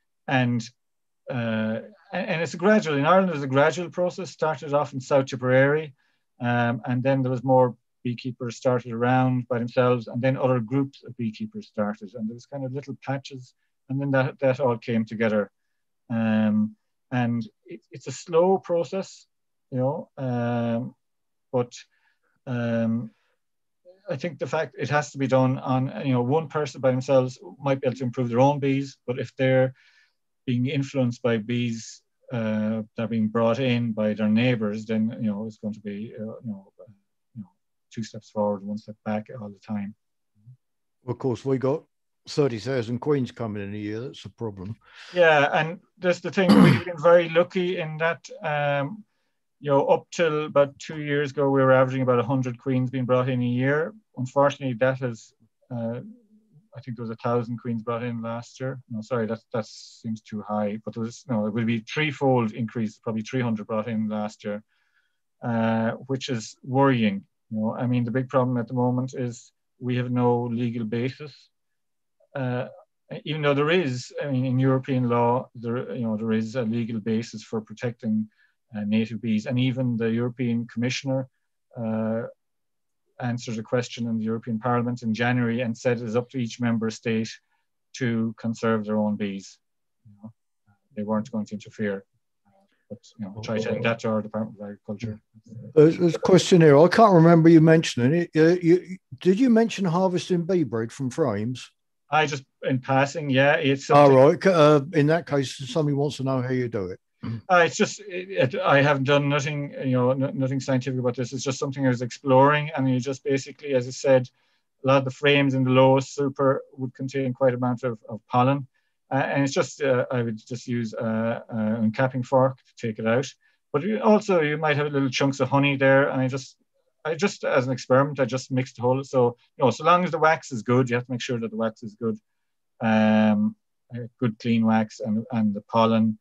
it's a gradual. In Ireland, there's a gradual process. Started off in South Tipperary, and then there was more beekeepers started around by themselves, and then other groups of beekeepers started, and there was kind of little patches. And then that all came together. And it's a slow process, but I think the fact it has to be done on, one person by themselves might be able to improve their own bees, but if they're being influenced by bees that are being brought in by their neighbors, then, it's going to be, 2 steps forward, 1 step back all the time. Of course, we got 30,000 queens coming in a year. That's a problem. Yeah, and that's the thing. We've been very lucky in that, up till about 2 years ago, we were averaging about 100 queens being brought in a year. Unfortunately, that has, I think there was 1,000 queens brought in last year. No, sorry, that seems too high. But there was, it will be threefold increase, probably 300 brought in last year, which is worrying. I mean, the big problem at the moment is we have no legal basis. Even though there is, in European law, there is a legal basis for protecting native bees, and even the European Commissioner answered a question in the European Parliament in January and said it is up to each member state to conserve their own bees. They weren't going to interfere, but try telling that to our Department of Agriculture. There's a question here. I can't remember you mentioning it. Did you mention harvesting bee bread from frames? I just, in passing, yeah. It's all right. In that case, somebody wants to know how you do it. It's just, I haven't done nothing, nothing scientific about this. It's just something I was exploring. And you just basically, as I said, a lot of the frames in the lowest super would contain quite a amount of pollen. And it's just, I would just use a uncapping fork to take it out. But also you might have little chunks of honey there. And I just, as an experiment, I just mixed the whole. So, so long as the wax is good, you have to make sure that the wax is good. Good clean wax and the pollen.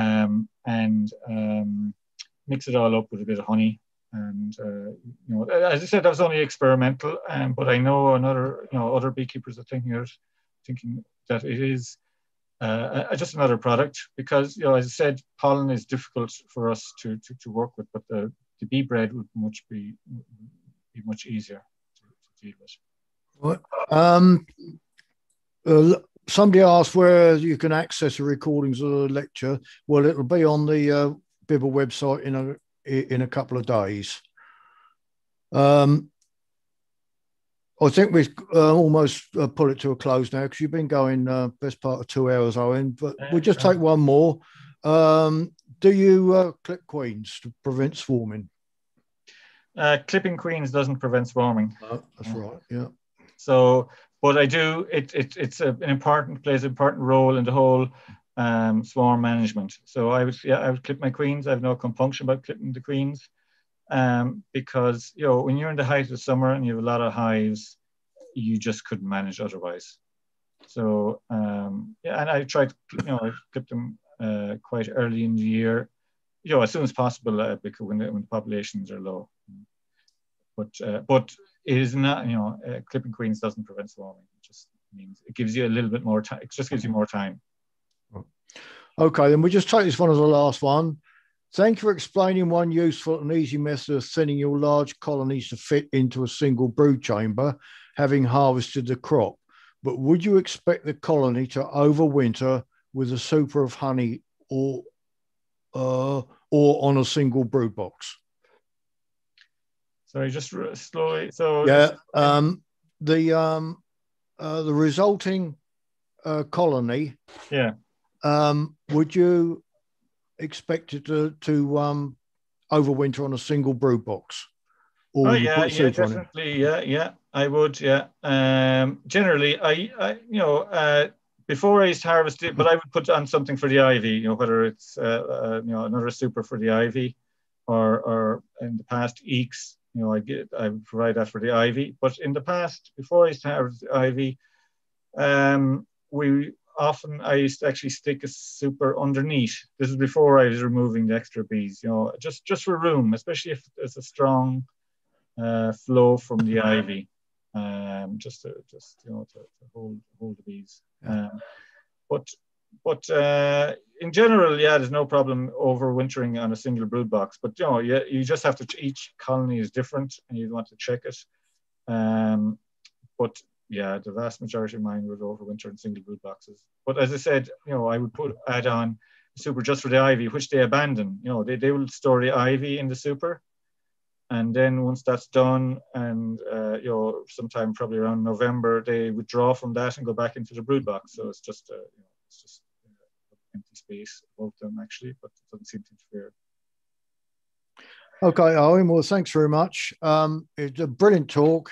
Mix it all up with a bit of honey, and as I said, that was only experimental. But I know other beekeepers are thinking that it is just another product, because as I said, pollen is difficult for us to work with, but the bee bread would be much easier to deal with. Somebody asked where you can access the recordings of the lecture. Well, it'll be on the BIBBA website in a couple of days. I think we've almost put it to a close now, because you've been going best part of 2 hours, Owen. But we'll just take one more. Do you clip queens to prevent swarming? Clipping queens doesn't prevent swarming. Oh, that's right. Yeah. So. But I do, it's plays an important role in the whole swarm management. So I would clip my queens. I have no compunction about clipping the queens, because when you're in the height of summer and you have a lot of hives, you just couldn't manage otherwise. So and I tried, I clip them quite early in the year, as soon as possible, because when the populations are low. But it is not, clipping queens doesn't prevent swarming. It just means it gives you a little bit more time. It just gives you more time. Okay, then we'll just take this one as the last one. Thank you for explaining one useful and easy method of thinning your large colonies to fit into a single brood chamber, having harvested the crop. But would you expect the colony to overwinter with a super of honey or on a single brood box? Sorry, just slowly. So yeah, the resulting colony. Yeah. Would you expect it to overwinter on a single brood box? Or definitely. Yeah, I would. Yeah. Generally, I before I used to harvest it, but I would put on something for the ivy. Whether it's another super for the ivy, or in the past eeks. I would provide that for the ivy. But in the past, before I used to harvest the ivy, I used to actually stick a super underneath. This is before I was removing the extra bees. Just for room, especially if there's a strong flow from the ivy, just to hold the bees. But in general, there's no problem overwintering on a single brood box. But you just have to. Each colony is different, and you want to check it. But the vast majority of mine would overwinter in single brood boxes. But as I said, I would add on super just for the ivy, which they abandon. They will store the ivy in the super, And then once that's done, and you know, sometime probably around November, they withdraw from that and go back into the brood box. So it's just it's just empty space above them actually, but it doesn't seem to interfere. Okay, Owen. Well, thanks very much. It's a brilliant talk.